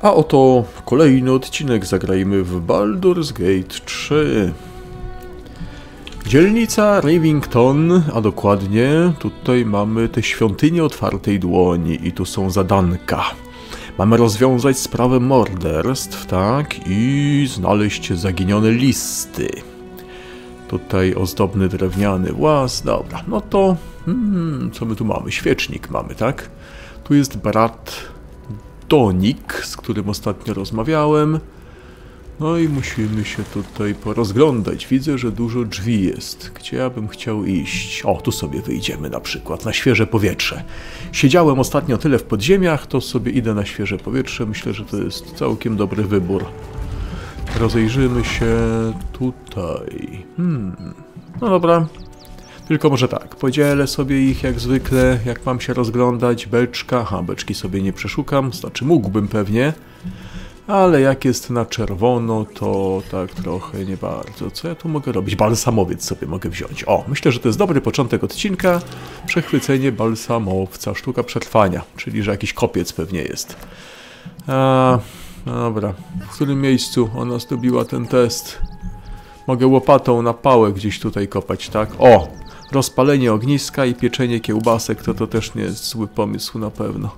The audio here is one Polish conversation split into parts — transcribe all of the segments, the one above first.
A oto kolejny odcinek, zagrajmy w Baldur's Gate 3. Dzielnica Rivington, a dokładnie tutaj mamy tę świątynię otwartej dłoni i tu są zadanka. Mamy rozwiązać sprawę morderstw, tak, i znaleźć zaginione listy. Tutaj ozdobny drewniany włas, dobra, no to co my tu mamy? Świecznik mamy, tak? Tu jest brat Donik, z którym ostatnio rozmawiałem. No i musimy się tutaj porozglądać. Widzę, że dużo drzwi jest. Gdzie ja bym chciał iść? O, tu sobie wyjdziemy na przykład, na świeże powietrze. Siedziałem ostatnio tyle w podziemiach, to sobie idę na świeże powietrze. Myślę, że to jest całkiem dobry wybór. Rozejrzymy się tutaj. No dobra. Tylko może tak, podzielę sobie ich jak zwykle, jak mam się rozglądać. Beczka, aha, beczki sobie nie przeszukam, znaczy mógłbym pewnie. Ale jak jest na czerwono, to tak trochę nie bardzo. Co ja tu mogę robić? Balsamowiec sobie mogę wziąć. O, myślę, że to jest dobry początek odcinka. Przechwycenie balsamowca, sztuka przetrwania, czyli że jakiś kopiec pewnie jest. Dobra, w którym miejscu ona zdobiła ten test? Mogę łopatą na pałę gdzieś tutaj kopać, tak? O! Rozpalenie ogniska i pieczenie kiełbasek to też nie jest zły pomysł na pewno.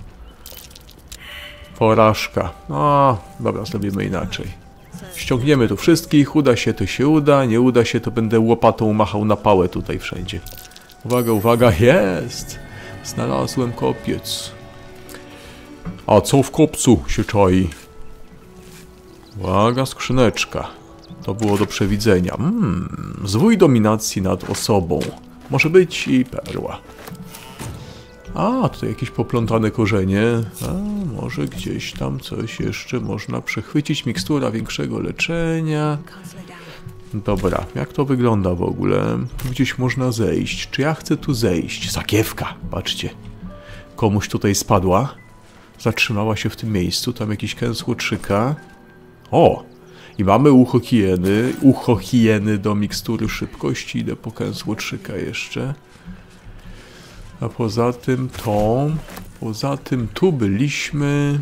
Porażka. O, dobra, zrobimy inaczej. Ściągniemy tu wszystkich, uda się to się uda, nie uda się to będę łopatą machał na pałę tutaj wszędzie. Uwaga, uwaga, jest! Znalazłem kopiec. A co w kopcu się czai? Uwaga, skrzyneczka. To było do przewidzenia. Zwój dominacji nad osobą. Może być i perła. A, tutaj jakieś poplątane korzenie. A, może gdzieś tam coś jeszcze można przechwycić. Mikstura większego leczenia. Dobra, jak to wygląda w ogóle? Gdzieś można zejść. Czy ja chcę tu zejść? Sakiewka, patrzcie. Komuś tutaj spadła. Zatrzymała się w tym miejscu. Tam jakiś kęs łotrzyka. O! I mamy ucho hieny do mikstury szybkości. Idę po kęs łotrzyka jeszcze. A poza tym tu byliśmy.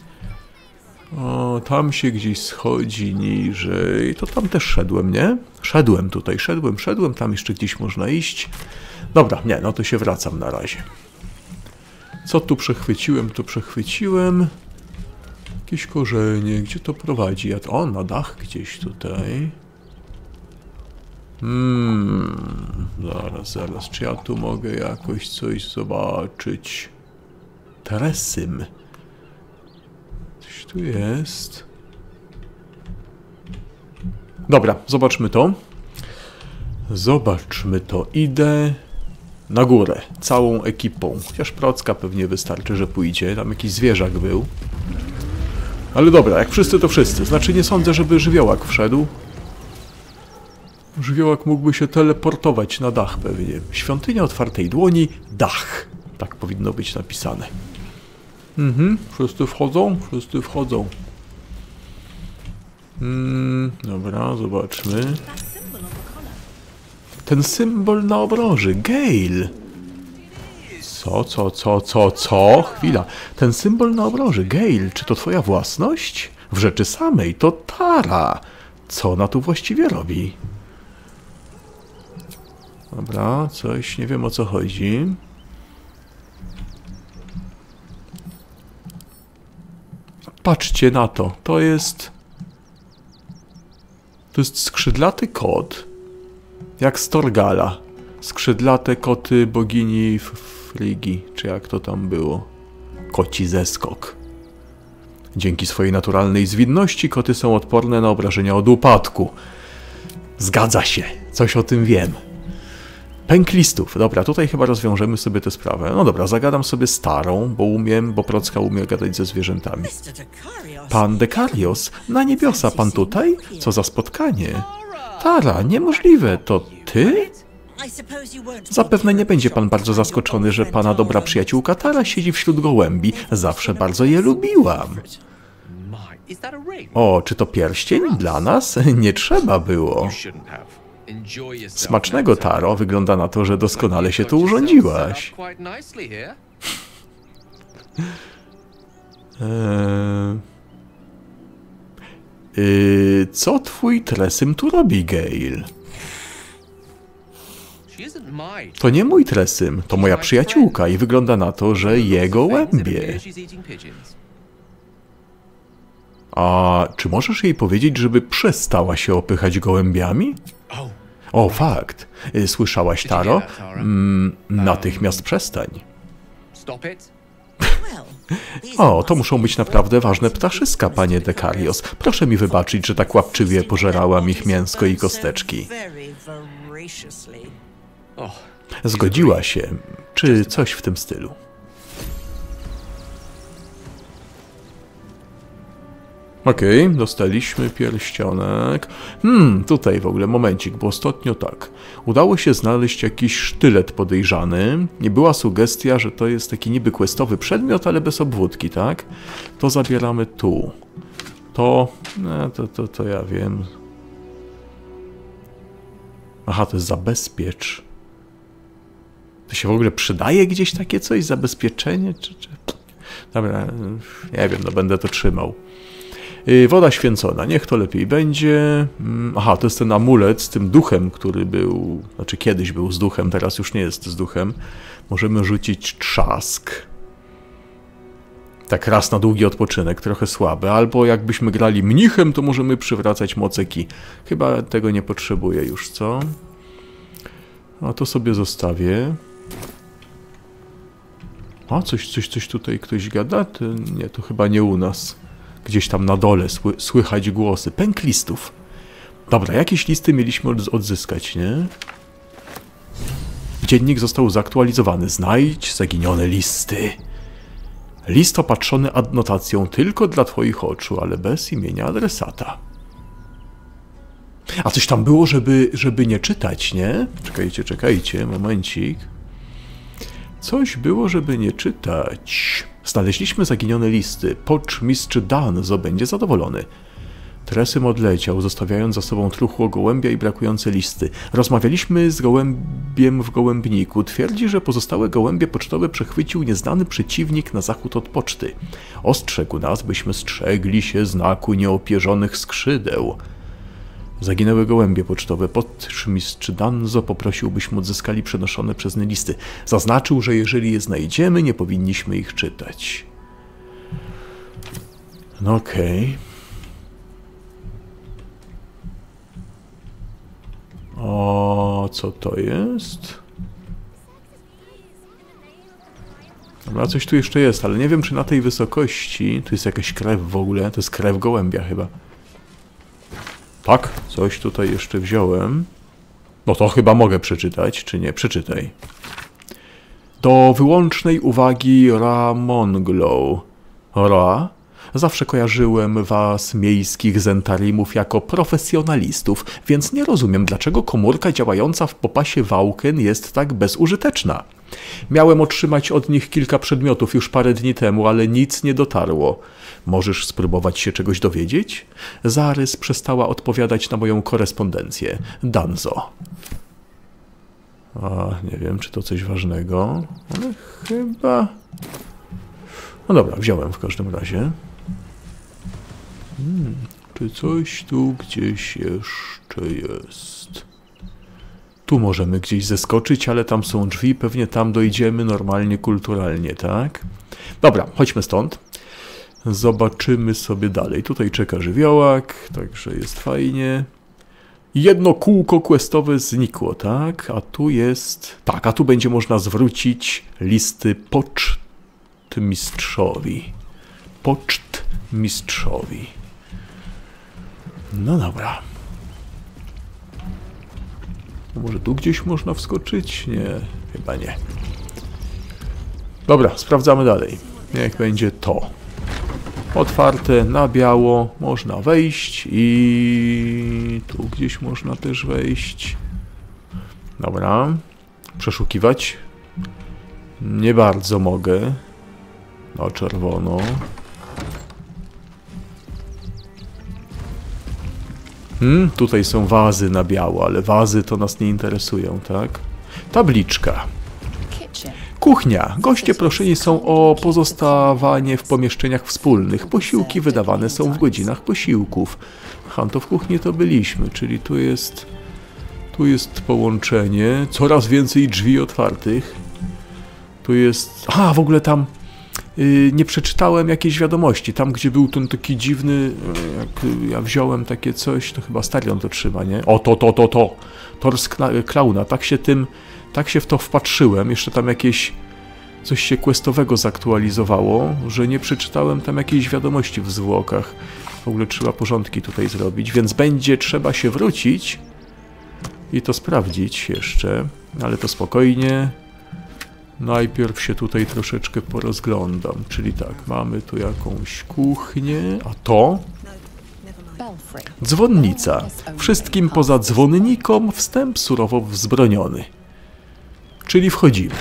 O, tam się gdzieś schodzi niżej. To tam też szedłem, nie? Szedłem tutaj, szedłem. Tam jeszcze gdzieś można iść. Dobra, nie, no to się wracam na razie. Co tu przechwyciłem, to przechwyciłem. Jakieś korzenie, gdzie to prowadzi? O, na dach gdzieś tutaj. Zaraz, czy ja tu mogę jakoś coś zobaczyć? Teresym. Coś tu jest. Dobra, zobaczmy to. Idę na górę, całą ekipą. Chociaż procka pewnie wystarczy, że pójdzie. Tam jakiś zwierzak był. Ale dobra, jak wszyscy to wszyscy. Znaczy nie sądzę, żeby żywiołak wszedł. Żywiołak mógłby się teleportować na dach pewnie. Świątynia otwartej dłoni, dach. Tak powinno być napisane. Wszyscy wchodzą? Wszyscy wchodzą. Dobra, zobaczmy. Ten symbol na obroży, Gale. Co? Chwila. Ten symbol na obroży, Gale, czy to twoja własność? W rzeczy samej, to Tara. Co ona tu właściwie robi? Dobra, coś, nie wiem o co chodzi. Patrzcie na to, to jest skrzydlaty kot. Jak z Torgala. Skrzydlate koty bogini Frigi, czy jak to tam było. Koci zeskok. Dzięki swojej naturalnej zwinności koty są odporne na obrażenia od upadku. Zgadza się, coś o tym wiem. Pęk listów. Dobra, tutaj chyba rozwiążemy sobie tę sprawę. No dobra, zagadam sobie starą, bo procka umie gadać ze zwierzętami. Pan Dekarios, na niebiosa pan tutaj? Co za spotkanie? Tara, niemożliwe, to ty? Zapewne nie będzie pan bardzo zaskoczony, że pana dobra przyjaciółka Tara siedzi wśród gołębi. Zawsze bardzo je lubiłam. O, czy to pierścień dla nas? Nie trzeba było. Smacznego, Taro. Wygląda na to, że doskonale się tu urządziłaś. Co twój Tresym tu robi, Gale? To nie mój Tresym, to moja przyjaciółka i wygląda na to, że je gołębie. A czy możesz jej powiedzieć, żeby przestała się opychać gołębiami? O, fakt. Słyszałaś, Taro? Natychmiast przestań. O, to muszą być naprawdę ważne ptaszyska, panie Dekarios. Proszę mi wybaczyć, że tak łapczywie pożerałam ich mięsko i kosteczki. Zgodziła się, czy coś w tym stylu. Okej, dostaliśmy pierścionek. Tutaj w ogóle momencik, bo ostatnio tak. Udało się znaleźć jakiś sztylet podejrzany. Nie była sugestia, że to jest taki niby questowy przedmiot, ale bez obwódki, tak? To zabieramy tu. To ja wiem. Aha, to jest zabezpiecz. To się w ogóle przydaje gdzieś takie coś? Zabezpieczenie? Dobra, nie wiem, no będę to trzymał. Woda święcona, niech to lepiej będzie. Aha, to jest ten amulet z tym duchem, który był, znaczy kiedyś był z duchem, teraz już nie jest z duchem. Możemy rzucić trzask. Tak raz na długi odpoczynek, trochę słabe. Albo jakbyśmy grali mnichem, to możemy przywracać moce ki. Chyba tego nie potrzebuję już, co? A to sobie zostawię. A, coś tutaj ktoś gada? Nie, to chyba nie u nas. Gdzieś tam na dole słychać głosy. Pęk listów. Dobra, jakieś listy mieliśmy odzyskać, nie? Dziennik został zaktualizowany. Znajdź zaginione listy. List opatrzony adnotacją tylko dla twoich oczu, ale bez imienia adresata. A coś tam było, żeby nie czytać, nie? Czekajcie, momencik. Coś było, żeby nie czytać. Znaleźliśmy zaginione listy. Poczmistrz Danzo będzie zadowolony. Tresym odleciał, zostawiając za sobą truchło gołębia i brakujące listy. Rozmawialiśmy z gołębiem w gołębniku. Twierdzi, że pozostałe gołębie pocztowe przechwycił nieznany przeciwnik na zachód od poczty. Ostrzegł nas, byśmy strzegli się znaku nieopierzonych skrzydeł. Zaginęły gołębie pocztowe. Poczmistrz Danzo poprosił, byśmy odzyskali przenoszone przez nie listy. Zaznaczył, że jeżeli je znajdziemy, nie powinniśmy ich czytać. No okej. O, co to jest? Dobra, coś tu jeszcze jest, ale nie wiem, czy na tej wysokości... Tu jest jakaś krew w ogóle. To jest krew gołębia chyba. Tak, coś tutaj jeszcze wziąłem. No to chyba mogę przeczytać, czy nie? Przeczytaj. Do wyłącznej uwagi Ramonglow. Ra? Zawsze kojarzyłem was, miejskich zentarimów, jako profesjonalistów, więc nie rozumiem, dlaczego komórka działająca w popasie Wałken jest tak bezużyteczna. Miałem otrzymać od nich kilka przedmiotów już parę dni temu, ale nic nie dotarło. Możesz spróbować się czegoś dowiedzieć? Zarys przestała odpowiadać na moją korespondencję. Danzo. A, nie wiem, czy to coś ważnego, ale chyba... No dobra, wziąłem w każdym razie. Czy coś tu gdzieś jeszcze jest? Tu możemy gdzieś zeskoczyć, ale tam są drzwi, pewnie tam dojdziemy normalnie, kulturalnie, tak? Dobra, chodźmy stąd. Zobaczymy sobie dalej. Tutaj czeka żywiołak, także jest fajnie. Jedno kółko questowe znikło, tak? A tu jest... Tak, a tu będzie można zwrócić listy pocztmistrzowi. Pocztmistrzowi. No dobra. Może tu gdzieś można wskoczyć? Nie, chyba nie. Dobra, sprawdzamy dalej. Niech będzie to. Otwarte, na biało, można wejść i tu gdzieś można też wejść. Dobra. Przeszukiwać. Nie bardzo mogę. Na czerwono. Tutaj są wazy na biało, ale wazy to nas nie interesują, tak? Tabliczka. Kuchnia. Goście proszeni są o pozostawanie w pomieszczeniach wspólnych. Posiłki wydawane są w godzinach posiłków. To w kuchni to byliśmy, czyli tu jest połączenie. Coraz więcej drzwi otwartych. Tu jest... w ogóle tam nie przeczytałem jakiejś wiadomości. Tam, gdzie był ten taki dziwny... Jak ja wziąłem takie coś, to chyba Starion to trzyma, nie? O, to! Tors klauna. Tak się w to wpatrzyłem. Jeszcze tam coś się questowego zaktualizowało, że nie przeczytałem tam jakiejś wiadomości w zwłokach. W ogóle trzeba porządki tutaj zrobić, więc będzie trzeba się wrócić i to sprawdzić jeszcze, ale to spokojnie. Najpierw się tutaj troszeczkę porozglądam, czyli tak, mamy tu jakąś kuchnię, a to... Dzwonnica. Wszystkim poza dzwonnikom wstęp surowo wzbroniony. Czyli wchodzimy.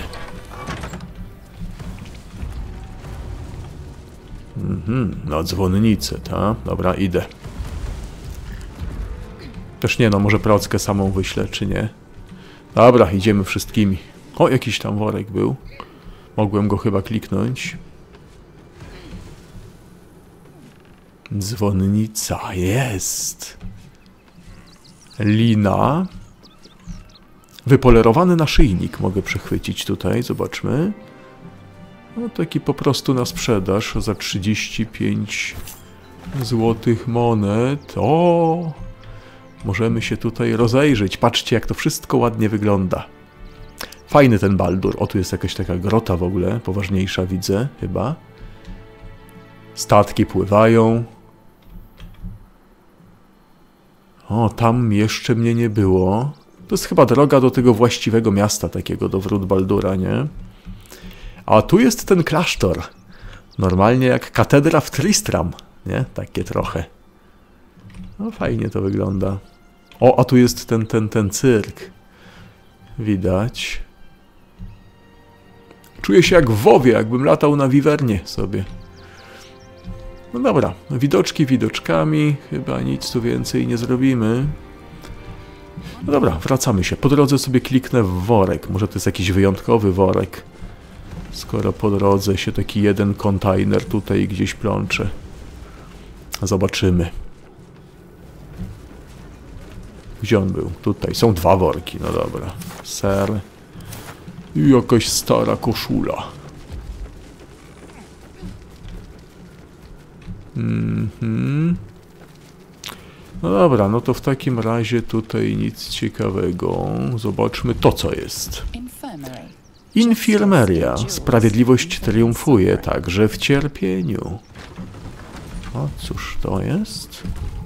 Na dzwonnicę, tak? Dobra, idę. Też nie, no może prockę samą wyślę, czy nie? Dobra, idziemy wszystkimi. O, jakiś tam worek był. Mogłem go chyba kliknąć. Dzwonnica jest. Lina. Wypolerowany naszyjnik mogę przechwycić tutaj, zobaczmy. No taki po prostu na sprzedaż za 35 złotych monet. O! Możemy się tutaj rozejrzeć. Patrzcie, jak to wszystko ładnie wygląda. Fajny ten Baldur. O, tu jest jakaś taka grota w ogóle, poważniejsza widzę chyba. Statki pływają. O, tam jeszcze mnie nie było. To jest chyba droga do tego właściwego miasta takiego, do wrót Baldura, nie? A tu jest ten klasztor. Normalnie jak katedra w Tristram, nie? Takie trochę. No fajnie to wygląda. O, a tu jest ten cyrk. Widać. Czuję się jak w WoWie, jakbym latał na wiwernie sobie. No dobra, widoczki widoczkami. Chyba nic tu więcej nie zrobimy. No dobra, wracamy się. Po drodze sobie kliknę w worek. Może to jest jakiś wyjątkowy worek. Skoro po drodze się taki jeden kontajner tutaj gdzieś plącze. Zobaczymy. Gdzie on był? Tutaj. Są dwa worki. No dobra. Ser. I jakaś stara koszula. No dobra, no to w takim razie tutaj nic ciekawego. Zobaczmy to, co jest. Infirmeria. Sprawiedliwość triumfuje także w cierpieniu. O, cóż to jest?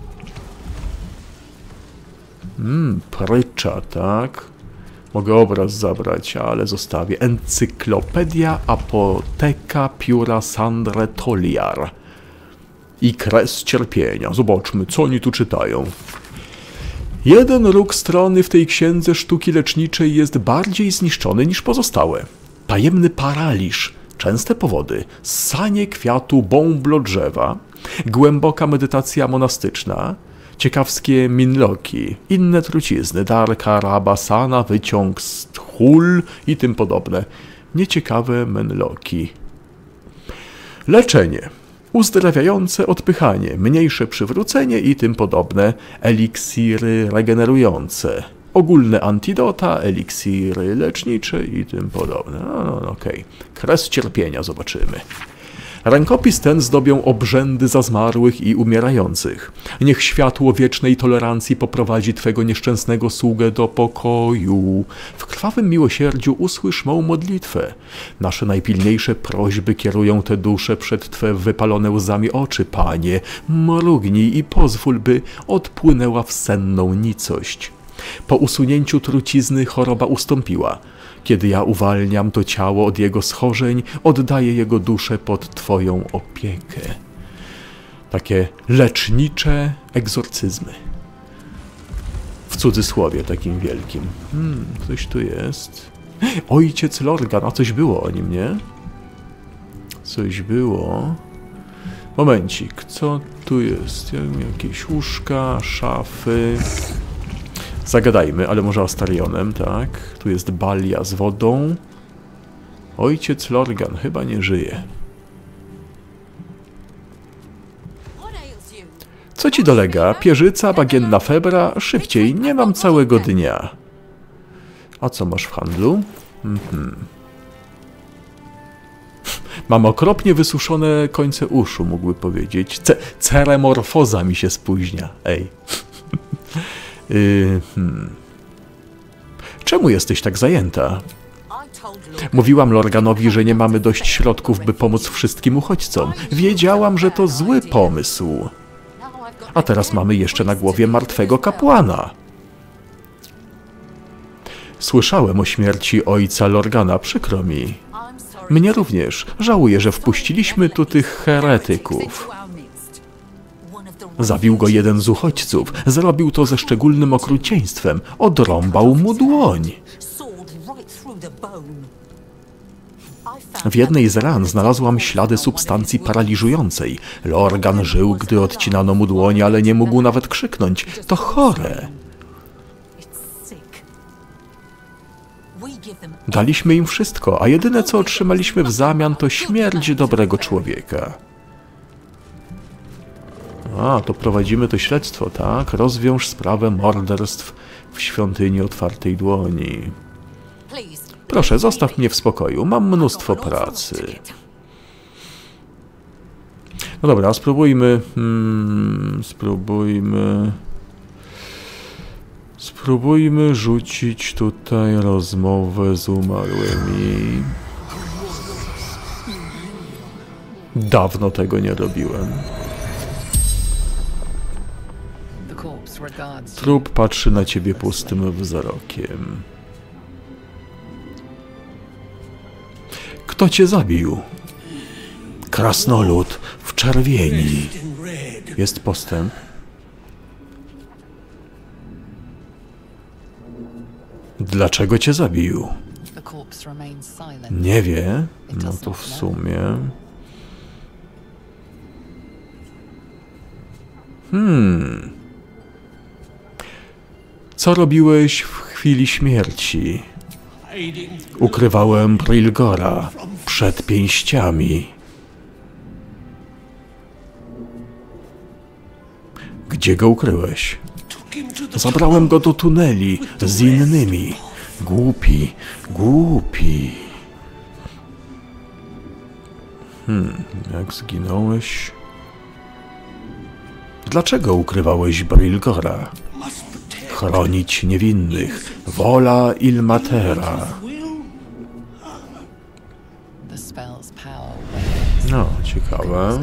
Prycza, tak? Mogę obraz zabrać, ale zostawię. Encyklopedia Apoteka Pióra Sandre Toliar. I kres cierpienia. Zobaczmy, co oni tu czytają. Jeden róg strony w tej księdze sztuki leczniczej jest bardziej zniszczony niż pozostałe. Tajemny paraliż, częste powody, ssanie kwiatu bąblo drzewa, głęboka medytacja monastyczna, ciekawskie minloki, inne trucizny, darka, rabasana, wyciąg z tchul i tym podobne. Nieciekawe menloki. Leczenie. Uzdrawiające odpychanie, mniejsze przywrócenie i tym podobne, eliksiry regenerujące, ogólne antidota, eliksiry lecznicze i tym podobne. No, okej. Kres cierpienia zobaczymy. Rękopis ten zdobią obrzędy za zmarłych i umierających. Niech światło wiecznej tolerancji poprowadzi Twego nieszczęsnego sługę do pokoju. W krwawym miłosierdziu usłysz mą modlitwę. Nasze najpilniejsze prośby kierują te dusze przed Twe wypalone łzami oczy, Panie. Mrugnij i pozwól, by odpłynęła w senną nicość. Po usunięciu trucizny choroba ustąpiła. Kiedy ja uwalniam to ciało od jego schorzeń, oddaję jego duszę pod Twoją opiekę. Takie lecznicze egzorcyzmy. W cudzysłowie takim wielkim. Coś tu jest. Ojciec Lorgan, a coś było o nim, nie? Coś było. Momencik, co tu jest? Jakieś łóżka, szafy... Zagadajmy, ale może Astarionem, tak? Tu jest balia z wodą. Ojciec Lorgan chyba nie żyje. Co ci dolega? Pierzyca, bagienna febra? Szybciej, nie mam całego dnia. A co masz w handlu? Mam okropnie wysuszone końce uszu, mógłby powiedzieć. Ceremorfoza mi się spóźnia. Ej. Czemu jesteś tak zajęta? Mówiłam Lorganowi, że nie mamy dość środków, by pomóc wszystkim uchodźcom. Wiedziałam, że to zły pomysł. A teraz mamy jeszcze na głowie martwego kapłana. Słyszałem o śmierci ojca Lorgana, przykro mi. Mnie również. Żałuję, że wpuściliśmy tu tych heretyków. Zabił go jeden z uchodźców. Zrobił to ze szczególnym okrucieństwem. Odrąbał mu dłoń. W jednej z ran znalazłam ślady substancji paraliżującej. Lorgan żył, gdy odcinano mu dłoń, ale nie mógł nawet krzyknąć. To chore. Daliśmy im wszystko, a jedyne co otrzymaliśmy w zamian to śmierć dobrego człowieka. A, to prowadzimy to śledztwo, tak? Rozwiąż sprawę morderstw w świątyni otwartej dłoni. Proszę, zostaw mnie w spokoju, mam mnóstwo pracy. No dobra, spróbujmy... Spróbujmy rzucić tutaj rozmowę z umarłymi. Dawno tego nie robiłem. Trup patrzy na ciebie pustym wzrokiem. Kto cię zabił? Krasnolud w czerwieni. Jest postęp. Dlaczego cię zabił? Nie wie. No to w sumie... Co robiłeś w chwili śmierci? Ukrywałem Brilgora przed pięściami. Gdzie go ukryłeś? Zabrałem go do tuneli z innymi. Głupi, głupi. Jak zginąłeś? Dlaczego ukrywałeś Brilgora? Chronić niewinnych. Wola Ilmatera. No, ciekawe.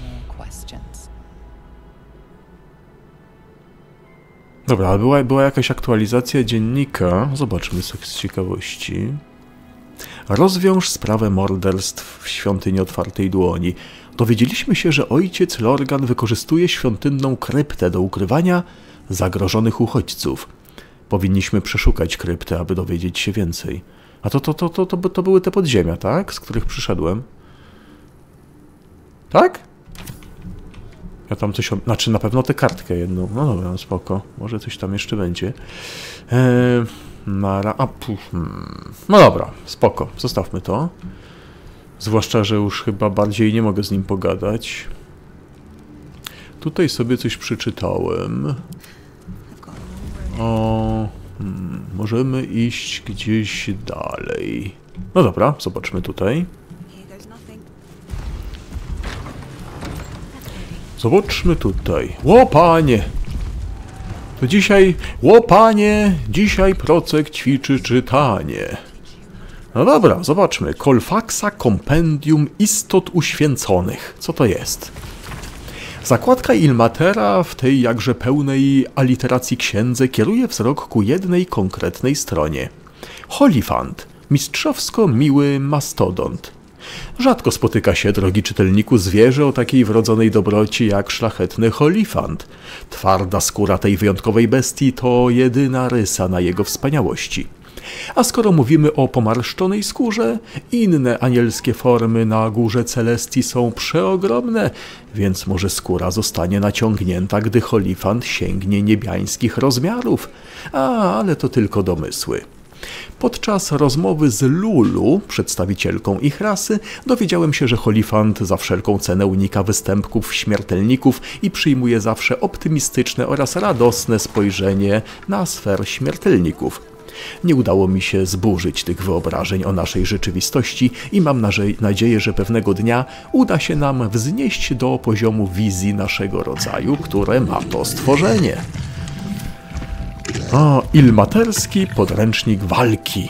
Dobra, ale była jakaś aktualizacja dziennika. Zobaczmy sobie z ciekawości. Rozwiąż sprawę morderstw w świątyni otwartej dłoni. Dowiedzieliśmy się, że ojciec Lorgan wykorzystuje świątynną kryptę do ukrywania zagrożonych uchodźców. Powinniśmy przeszukać kryptę, aby dowiedzieć się więcej. A to były te podziemia, tak? Z których przyszedłem. Tak? Ja tam coś... Znaczy na pewno tę kartkę jedną. No dobra, no spoko. Może coś tam jeszcze będzie. No dobra, spoko. Zostawmy to. Zwłaszcza, że już chyba bardziej nie mogę z nim pogadać. Tutaj sobie coś przeczytałem. Możemy iść gdzieś dalej. No dobra, zobaczmy tutaj. Zobaczmy tutaj. Łopanie! To dzisiaj... Łopanie! Dzisiaj Procek ćwiczy czytanie. No dobra, zobaczmy. Colfaxa Compendium Istot Uświęconych. Co to jest? Zakładka Ilmatera w tej jakże pełnej aliteracji księdze kieruje wzrok ku jednej konkretnej stronie. Holifant. Mistrzowsko miły mastodont. Rzadko spotyka się, drogi czytelniku, zwierzę o takiej wrodzonej dobroci jak szlachetny Holifant. Twarda skóra tej wyjątkowej bestii to jedyna rysa na jego wspaniałości. A skoro mówimy o pomarszczonej skórze, inne anielskie formy na górze Celestii są przeogromne, więc może skóra zostanie naciągnięta, gdy Holifant sięgnie niebiańskich rozmiarów. Ale to tylko domysły. Podczas rozmowy z Lulu, przedstawicielką ich rasy, dowiedziałem się, że Holifant za wszelką cenę unika występków śmiertelników i przyjmuje zawsze optymistyczne oraz radosne spojrzenie na sfer śmiertelników. Nie udało mi się zburzyć tych wyobrażeń o naszej rzeczywistości i mam nadzieję, że pewnego dnia uda się nam wznieść do poziomu wizji naszego rodzaju, które ma to stworzenie. Ilmaterski podręcznik walki.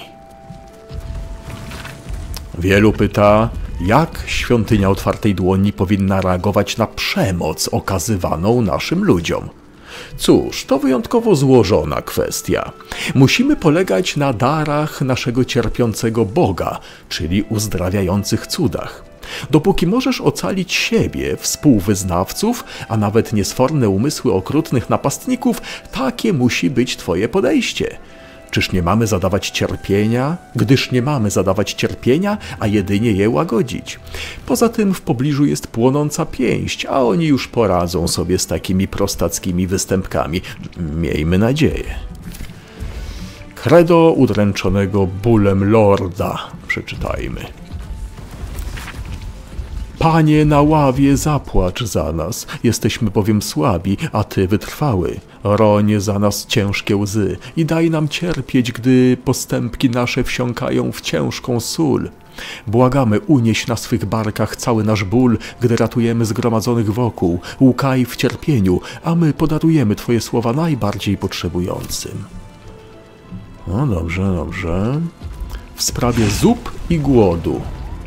Wielu pyta, jak Świątynia Otwartej Dłoni powinna reagować na przemoc okazywaną naszym ludziom. Cóż, to wyjątkowo złożona kwestia. Musimy polegać na darach naszego cierpiącego Boga, czyli uzdrawiających cudach. Dopóki możesz ocalić siebie, współwyznawców, a nawet niesforne umysły okrutnych napastników, takie musi być twoje podejście. Gdyż nie mamy zadawać cierpienia, a jedynie je łagodzić. Poza tym w pobliżu jest płonąca pięść, a oni już poradzą sobie z takimi prostackimi występkami. Miejmy nadzieję. Credo udręczonego bólem lorda. Przeczytajmy. Panie, na ławie zapłacz za nas, jesteśmy bowiem słabi, a Ty wytrwały. Roń za nas ciężkie łzy i daj nam cierpieć, gdy postępki nasze wsiąkają w ciężką sól. Błagamy, unieś na swych barkach cały nasz ból, gdy ratujemy zgromadzonych wokół. Łkaj w cierpieniu, a my podarujemy Twoje słowa najbardziej potrzebującym. No dobrze, dobrze. W sprawie zup i głodu.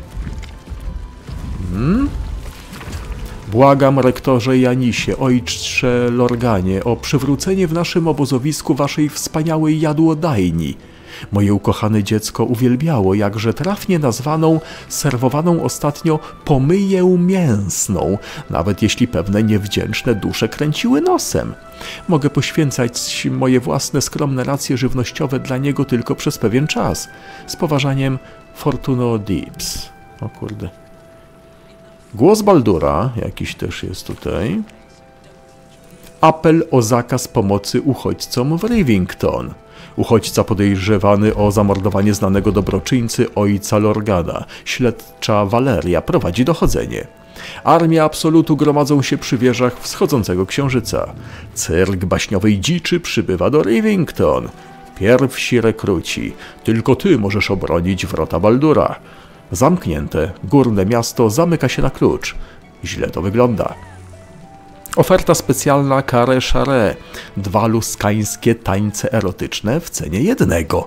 Błagam, rektorze Janisie, ojcze Lorganie, o przywrócenie w naszym obozowisku waszej wspaniałej jadłodajni. Moje ukochane dziecko uwielbiało jakże trafnie nazwaną, serwowaną ostatnio pomyję mięsną, nawet jeśli pewne niewdzięczne dusze kręciły nosem. Mogę poświęcać moje własne skromne racje żywnościowe dla niego tylko przez pewien czas. Z poważaniem, Fortuno Dips. O kurde. Głos Baldura, jakiś też jest tutaj. Apel o zakaz pomocy uchodźcom w Rivington. Uchodźca podejrzewany o zamordowanie znanego dobroczyńcy ojca Lorgana. Śledcza Valeria prowadzi dochodzenie. Armia absolutu gromadzą się przy wieżach wschodzącego księżyca. Cyrk baśniowej dziczy przybywa do Rivington. Pierwsi rekruci. Tylko ty możesz obronić wrota Baldura. Zamknięte, górne miasto zamyka się na klucz. Źle to wygląda. Oferta specjalna Carré Charré. 2 luskańskie tańce erotyczne w cenie jednego.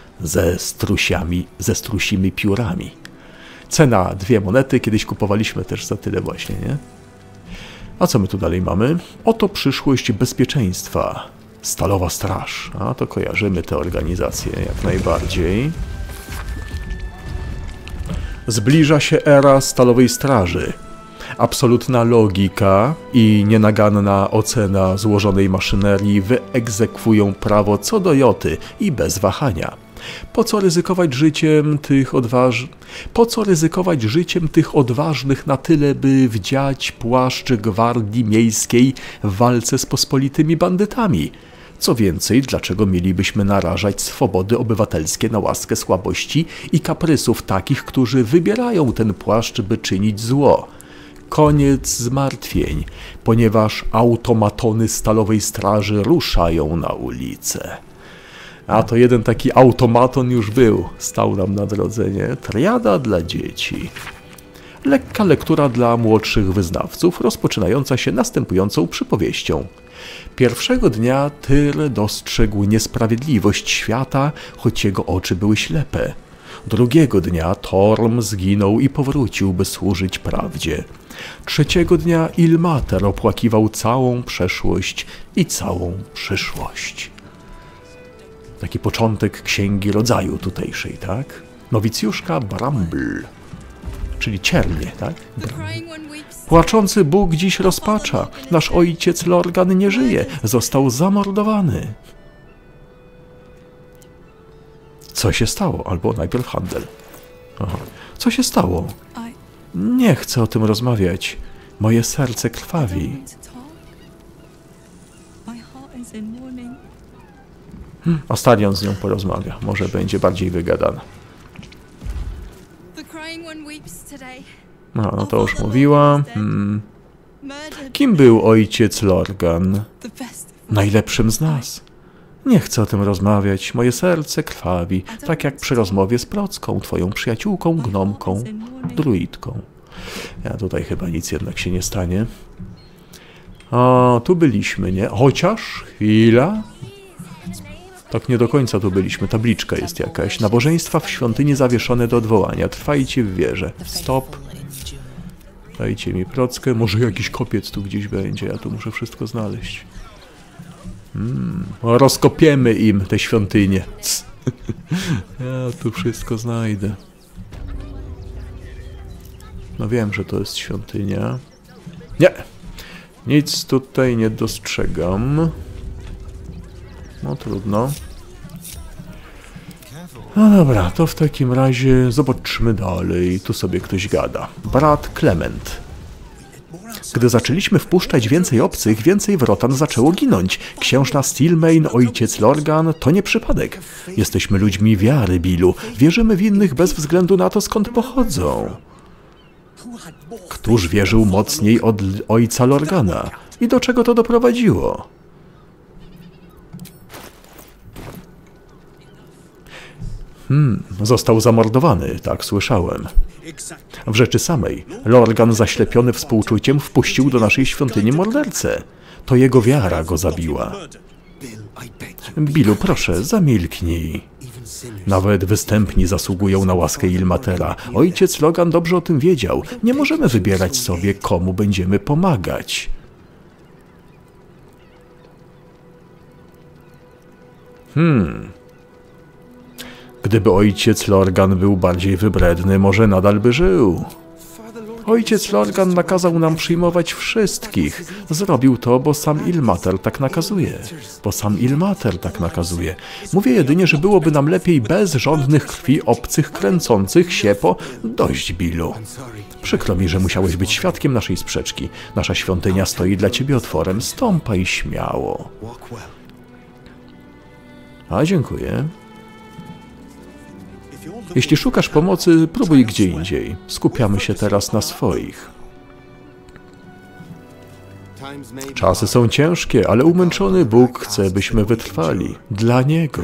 Ze strusimi piórami. Cena 2 monety. Kiedyś kupowaliśmy też za tyle właśnie, nie? A co my tu dalej mamy? Oto przyszłość bezpieczeństwa. Stalowa Straż. A to kojarzymy tę organizację jak najbardziej. Zbliża się era Stalowej Straży. Absolutna logika i nienaganna ocena złożonej maszynerii wyegzekwują prawo co do joty i bez wahania. Po co ryzykować życiem tych odważnych na tyle, by wdziać płaszcz gwardii miejskiej w walce z pospolitymi bandytami? Co więcej, dlaczego mielibyśmy narażać swobody obywatelskie na łaskę słabości i kaprysów takich, którzy wybierają ten płaszcz, by czynić zło? Koniec zmartwień, ponieważ automatony Stalowej Straży ruszają na ulicę. A to jeden taki automaton już był, stał nam na drodze, nie? Triada dla dzieci. Lekka lektura dla młodszych wyznawców, rozpoczynająca się następującą przypowieścią. Pierwszego dnia Tyr dostrzegł niesprawiedliwość świata, choć jego oczy były ślepe. Drugiego dnia Torm zginął i powrócił, by służyć prawdzie. Trzeciego dnia Ilmater opłakiwał całą przeszłość i całą przyszłość. Taki początek Księgi Rodzaju tutejszej, tak? Nowicjuszka Bramble, czyli ciernie, tak? Płaczący Bóg dziś rozpacza. Nasz ojciec Lorgan nie żyje. Został zamordowany. Co się stało? Albo najpierw handel. Aha. Co się stało? Nie chcę o tym rozmawiać. Moje serce krwawi. Astarion z nią porozmawia. Może będzie bardziej wygadana. No to już mówiła. Kim był ojciec Lorgan? Najlepszym z nas. Nie chcę o tym rozmawiać. Moje serce krwawi, tak jak przy rozmowie z Procką, twoją przyjaciółką, gnomką, druidką. Ja tutaj chyba nic jednak się nie stanie. O, tu byliśmy, nie? Chociaż, chwila. Tak nie do końca tu byliśmy. Tabliczka jest jakaś. Nabożeństwa w świątyni zawieszone do odwołania. Trwajcie w wierze. Stop. Dajcie mi Prockę. Może jakiś kopiec tu gdzieś będzie. Ja tu muszę wszystko znaleźć. Rozkopiemy im te świątynie. Ja tu wszystko znajdę. No wiem, że to jest świątynia. Nie! Nic tutaj nie dostrzegam. No trudno. No dobra, to w takim razie zobaczmy dalej. Tu sobie ktoś gada. Brat Clement. Gdy zaczęliśmy wpuszczać więcej obcych, więcej wrotan zaczęło ginąć. Księżna Steelmain, ojciec Lorgan, to nie przypadek. Jesteśmy ludźmi wiary, Billu. Wierzymy w innych bez względu na to, skąd pochodzą. Któż wierzył mocniej od ojca Lorgana? I do czego to doprowadziło? Został zamordowany, tak słyszałem. W rzeczy samej, Lorgan zaślepiony współczuciem wpuścił do naszej świątyni mordercę. To jego wiara go zabiła. Billu, proszę, zamilknij. Nawet występni zasługują na łaskę Ilmatera. Ojciec Logan dobrze o tym wiedział. Nie możemy wybierać sobie, komu będziemy pomagać. Gdyby ojciec Lorgan był bardziej wybredny, może nadal by żył. Ojciec Lorgan nakazał nam przyjmować wszystkich. Zrobił to, bo sam Ilmater tak nakazuje. Mówię jedynie, że byłoby nam lepiej bez żądnych krwi obcych kręcących się po... Dość, Billu. Przykro mi, że musiałeś być świadkiem naszej sprzeczki. Nasza świątynia stoi dla ciebie otworem. Stąpaj śmiało. A, dziękuję. Jeśli szukasz pomocy, próbuj gdzie indziej. Skupiamy się teraz na swoich. Czasy są ciężkie, ale umęczony Bóg chce, byśmy wytrwali. Dla Niego.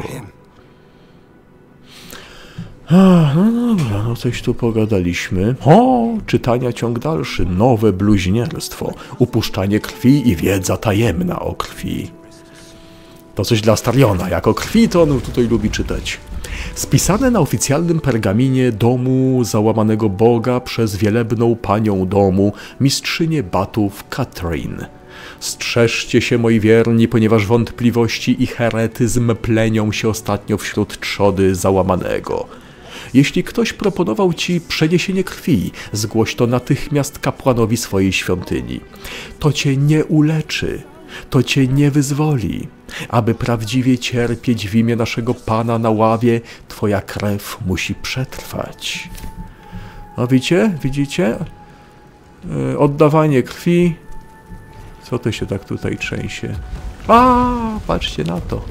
No dobra, no coś tu pogadaliśmy. O, czytania ciąg dalszy. Nowe bluźnierstwo. Upuszczanie krwi i wiedza tajemna o krwi. To coś dla Astariona. Jak o krwi, to on tutaj lubi czytać. Spisane na oficjalnym pergaminie domu załamanego Boga przez wielebną panią domu, mistrzynię batów Katrin. Strzeżcie się, moi wierni, ponieważ wątpliwości i heretyzm plenią się ostatnio wśród trzody załamanego. Jeśli ktoś proponował ci przeniesienie krwi, zgłoś to natychmiast kapłanowi swojej świątyni. To cię nie uleczy. To cię nie wyzwoli. Aby prawdziwie cierpieć w imię naszego Pana na ławie, twoja krew musi przetrwać. A widzicie? Oddawanie krwi. Co to się tak tutaj trzęsie? A, patrzcie na to.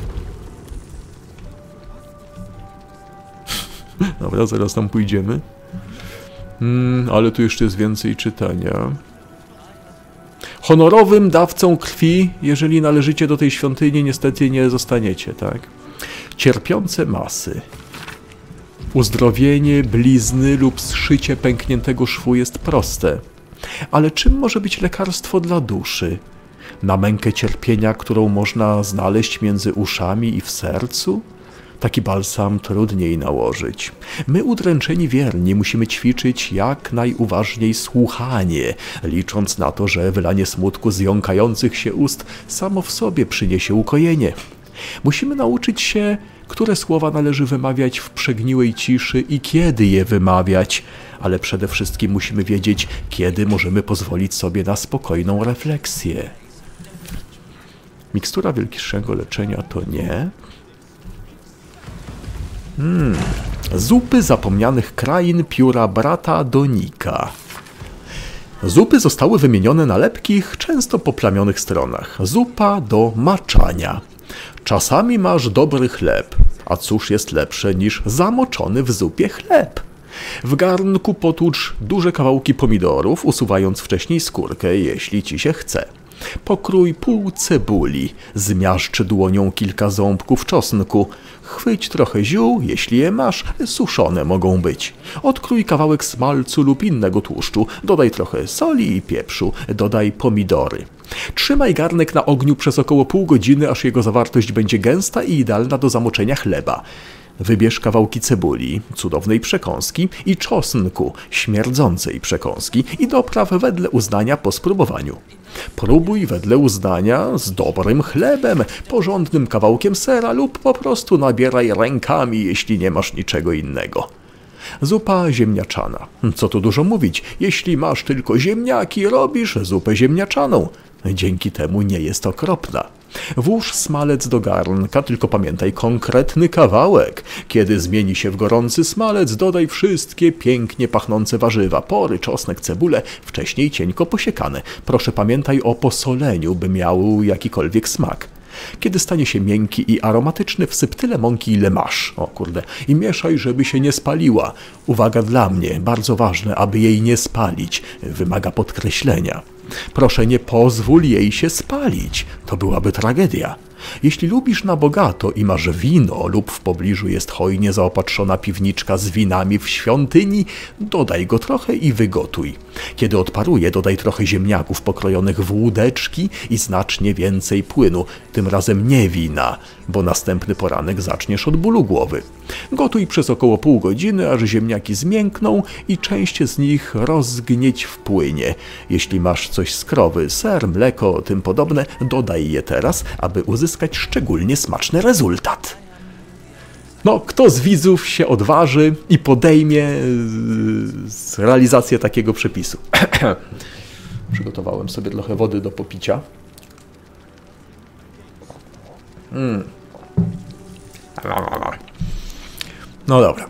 Dobra, zaraz tam pójdziemy. Ale tu jeszcze jest więcej czytania. Honorowym dawcą krwi, jeżeli należycie do tej świątyni, niestety nie zostaniecie, tak? Cierpiące masy. Uzdrowienie blizny lub zszycie pękniętego szwu jest proste. Ale czym może być lekarstwo dla duszy? Na mękę cierpienia, którą można znaleźć między uszami i w sercu? Taki balsam trudniej nałożyć. My, udręczeni wierni, musimy ćwiczyć jak najuważniej słuchanie, licząc na to, że wylanie smutku z jąkających się ust samo w sobie przyniesie ukojenie. Musimy nauczyć się, które słowa należy wymawiać w przegniłej ciszy i kiedy je wymawiać, ale przede wszystkim musimy wiedzieć, kiedy możemy pozwolić sobie na spokojną refleksję. Mikstura wielkiego leczenia to nie... Zupy zapomnianych krain pióra brata Donika. Zupy zostały wymienione na lepkich, często poplamionych stronach. Zupa do maczania. Czasami masz dobry chleb, a cóż jest lepsze niż zamoczony w zupie chleb? W garnku potłucz duże kawałki pomidorów, usuwając wcześniej skórkę, jeśli ci się chce. Pokrój pół cebuli, zmiażdż dłonią kilka ząbków czosnku. Chwyć trochę ziół, jeśli je masz, suszone mogą być. Odkrój kawałek smalcu lub innego tłuszczu, dodaj trochę soli i pieprzu, dodaj pomidory. Trzymaj garnek na ogniu przez około pół godziny, aż jego zawartość będzie gęsta i idealna do zamoczenia chleba. Wybierz kawałki cebuli, cudownej przekąski, i czosnku, śmierdzącej przekąski, i dopraw wedle uznania po spróbowaniu. Próbuj wedle uznania z dobrym chlebem, porządnym kawałkiem sera lub po prostu nabieraj rękami, jeśli nie masz niczego innego. Zupa ziemniaczana. Co tu dużo mówić, jeśli masz tylko ziemniaki, robisz zupę ziemniaczaną. Dzięki temu nie jest okropna. Włóż smalec do garnka, tylko pamiętaj konkretny kawałek. Kiedy zmieni się w gorący smalec, dodaj wszystkie pięknie pachnące warzywa, pory, czosnek, cebulę, wcześniej cienko posiekane. Proszę pamiętaj o posoleniu, by miał jakikolwiek smak. Kiedy stanie się miękki i aromatyczny, wsyp tyle mąki, ile masz. I mieszaj, żeby się nie spaliła. Uwaga dla mnie, bardzo ważne, aby jej nie spalić. Wymaga podkreślenia. Proszę, nie pozwól jej się spalić. To byłaby tragedia. Jeśli lubisz na bogato i masz wino lub w pobliżu jest hojnie zaopatrzona piwniczka z winami w świątyni, dodaj go trochę i wygotuj. Kiedy odparuje, dodaj trochę ziemniaków pokrojonych w łódeczki i znacznie więcej płynu, tym razem nie wina, bo następny poranek zaczniesz od bólu głowy. Gotuj przez około pół godziny, aż ziemniaki zmiękną i część z nich rozgnieć w płynie. Jeśli masz coś z krowy, ser, mleko, tym podobne, dodaj je teraz, aby uzyskać szczególnie smaczny rezultat. No, kto z widzów się odważy i podejmie realizację takiego przepisu? Przygotowałem sobie trochę wody do popicia. No dobra.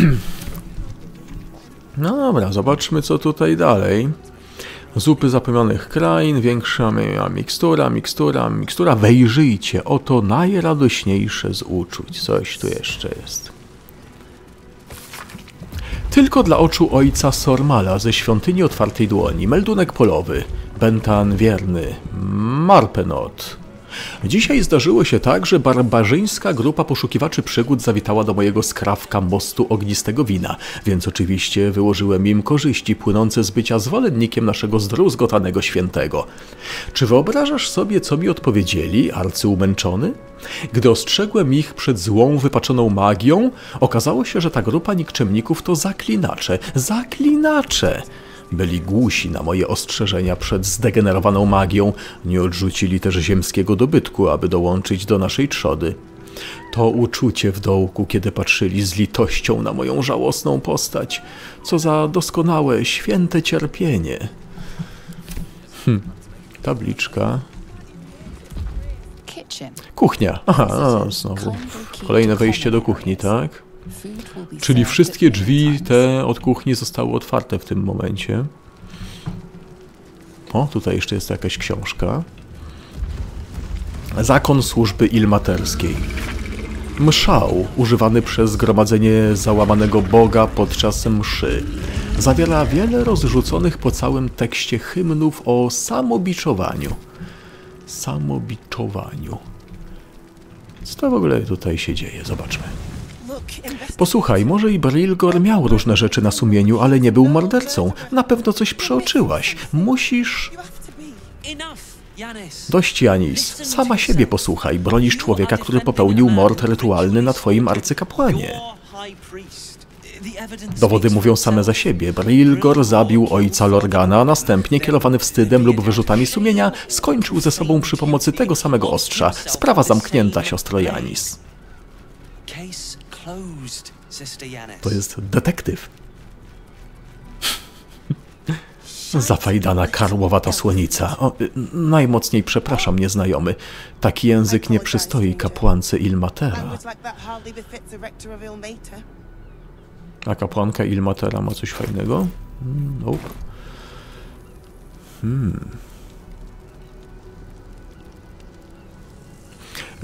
No dobra, zobaczmy co tutaj dalej. Zupy zapomnianych krain, większa mikstura. Wejrzyjcie, oto najradośniejsze z uczuć. Coś tu jeszcze jest. Tylko dla oczu ojca Sormala ze świątyni otwartej dłoni. Meldunek polowy. Bentan wierny. Marpenot. Dzisiaj zdarzyło się tak, że barbarzyńska grupa poszukiwaczy przygód zawitała do mojego skrawka mostu ognistego wina, więc oczywiście wyłożyłem im korzyści płynące z bycia zwolennikiem naszego zdruzgotanego świętego. Czy wyobrażasz sobie, co mi odpowiedzieli, arcyumęczony? Gdy ostrzegłem ich przed złą, wypaczoną magią, okazało się, że ta grupa nikczemników to zaklinacze. Zaklinacze! Byli głusi na moje ostrzeżenia przed zdegenerowaną magią, nie odrzucili też ziemskiego dobytku, aby dołączyć do naszej trzody. To uczucie w dołku, kiedy patrzyli z litością na moją żałosną postać. Co za doskonałe, święte cierpienie. Tabliczka. Kuchnia. Aha, no, znowu. Kolejne wejście do kuchni, tak? Czyli wszystkie drzwi te od kuchni zostały otwarte w tym momencie. O, tutaj jeszcze jest jakaś książka. Zakon służby ilmaterskiej. Mszał, używany przez zgromadzenie załamanego Boga podczas mszy. Zawiera wiele rozrzuconych po całym tekście hymnów o samobiczowaniu. Samobiczowaniu. Co to w ogóle tutaj się dzieje? Zobaczmy. Posłuchaj, może i Brilgor miał różne rzeczy na sumieniu, ale nie był mordercą. Na pewno coś przeoczyłaś. Musisz... Dość, Janis. Sama siebie posłuchaj. Bronisz człowieka, który popełnił mord rytualny na twoim arcykapłanie. Dowody mówią same za siebie. Brilgor zabił ojca Lorgana, a następnie, kierowany wstydem lub wyrzutami sumienia, skończył ze sobą przy pomocy tego samego ostrza. Sprawa zamknięta, siostro Janis. To jest detektyw. Zafajdana karłowata słonica. O, najmocniej przepraszam, nieznajomy. Taki język nie przystoi kapłance Ilmatera. A kapłanka Ilmatera ma coś fajnego? Nope.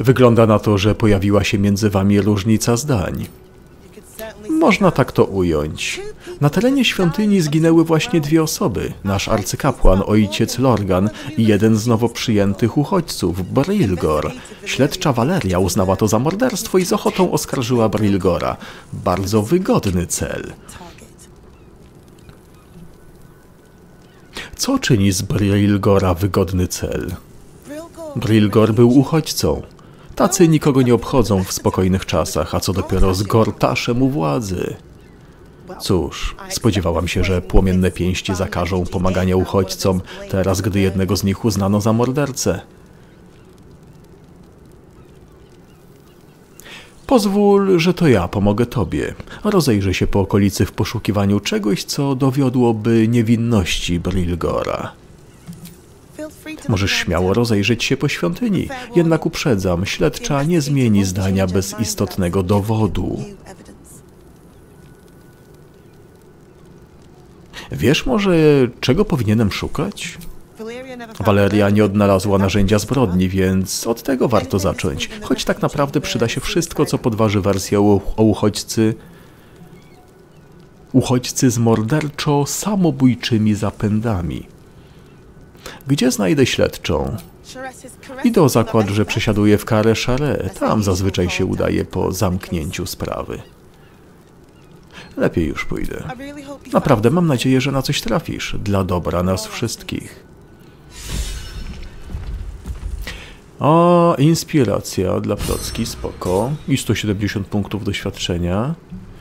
Wygląda na to, że pojawiła się między wami różnica zdań. Można tak to ująć. Na terenie świątyni zginęły właśnie 2 osoby. Nasz arcykapłan, ojciec Lorgan i jeden z nowo przyjętych uchodźców, Brilgor. Śledcza Valeria uznała to za morderstwo i z ochotą oskarżyła Brilgora. Bardzo wygodny cel. Co czyni z Brilgora wygodny cel? Brilgor był uchodźcą. Tacy nikogo nie obchodzą w spokojnych czasach, a co dopiero z Gortaszem u władzy. Cóż, spodziewałam się, że płomienne pięści zakażą pomagania uchodźcom, teraz gdy jednego z nich uznano za mordercę. Pozwól, że to ja pomogę tobie. Rozejrzę się po okolicy w poszukiwaniu czegoś, co dowiodłoby niewinności Brilgora. Możesz śmiało rozejrzeć się po świątyni, jednak uprzedzam, śledcza nie zmieni zdania bez istotnego dowodu. Wiesz może, czego powinienem szukać? Valeria nie odnalazła narzędzia zbrodni, więc od tego warto zacząć. Choć tak naprawdę przyda się wszystko, co podważy wersję o uchodźcy z morderczo-samobójczymi zapędami. Gdzie znajdę śledczą? Idę o zakład, że przesiaduje w Carré Charest. Tam zazwyczaj się udaje po zamknięciu sprawy. Lepiej już pójdę. Naprawdę mam nadzieję, że na coś trafisz. Dla dobra nas wszystkich. O, inspiracja dla Plotki, spoko. I 170 punktów doświadczenia.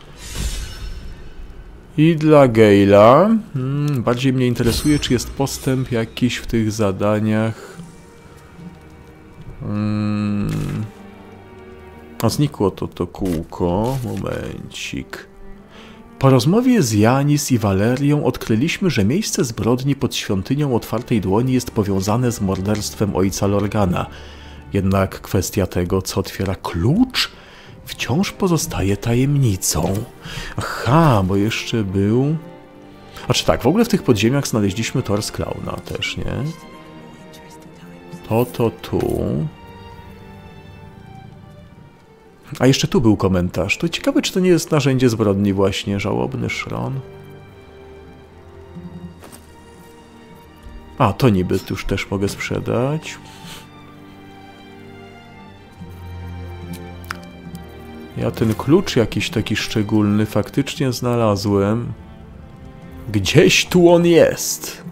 I dla Gale'a. Bardziej mnie interesuje, czy jest postęp jakiś w tych zadaniach. A znikło to kółko. Momencik. Po rozmowie z Janis i Valerią odkryliśmy, że miejsce zbrodni pod świątynią Otwartej Dłoni jest powiązane z morderstwem ojca Lorgana. Jednak kwestia tego, co otwiera klucz, wciąż pozostaje tajemnicą. Aha, bo jeszcze był... Znaczy tak, w ogóle w tych podziemiach znaleźliśmy tors klauna też, nie? To tu... A jeszcze tu był komentarz. To ciekawe, czy to nie jest narzędzie zbrodni właśnie. Żałobny szron. A, to niby już też mogę sprzedać. Ja ten klucz jakiś taki szczególny faktycznie znalazłem. Gdzieś tu on jest.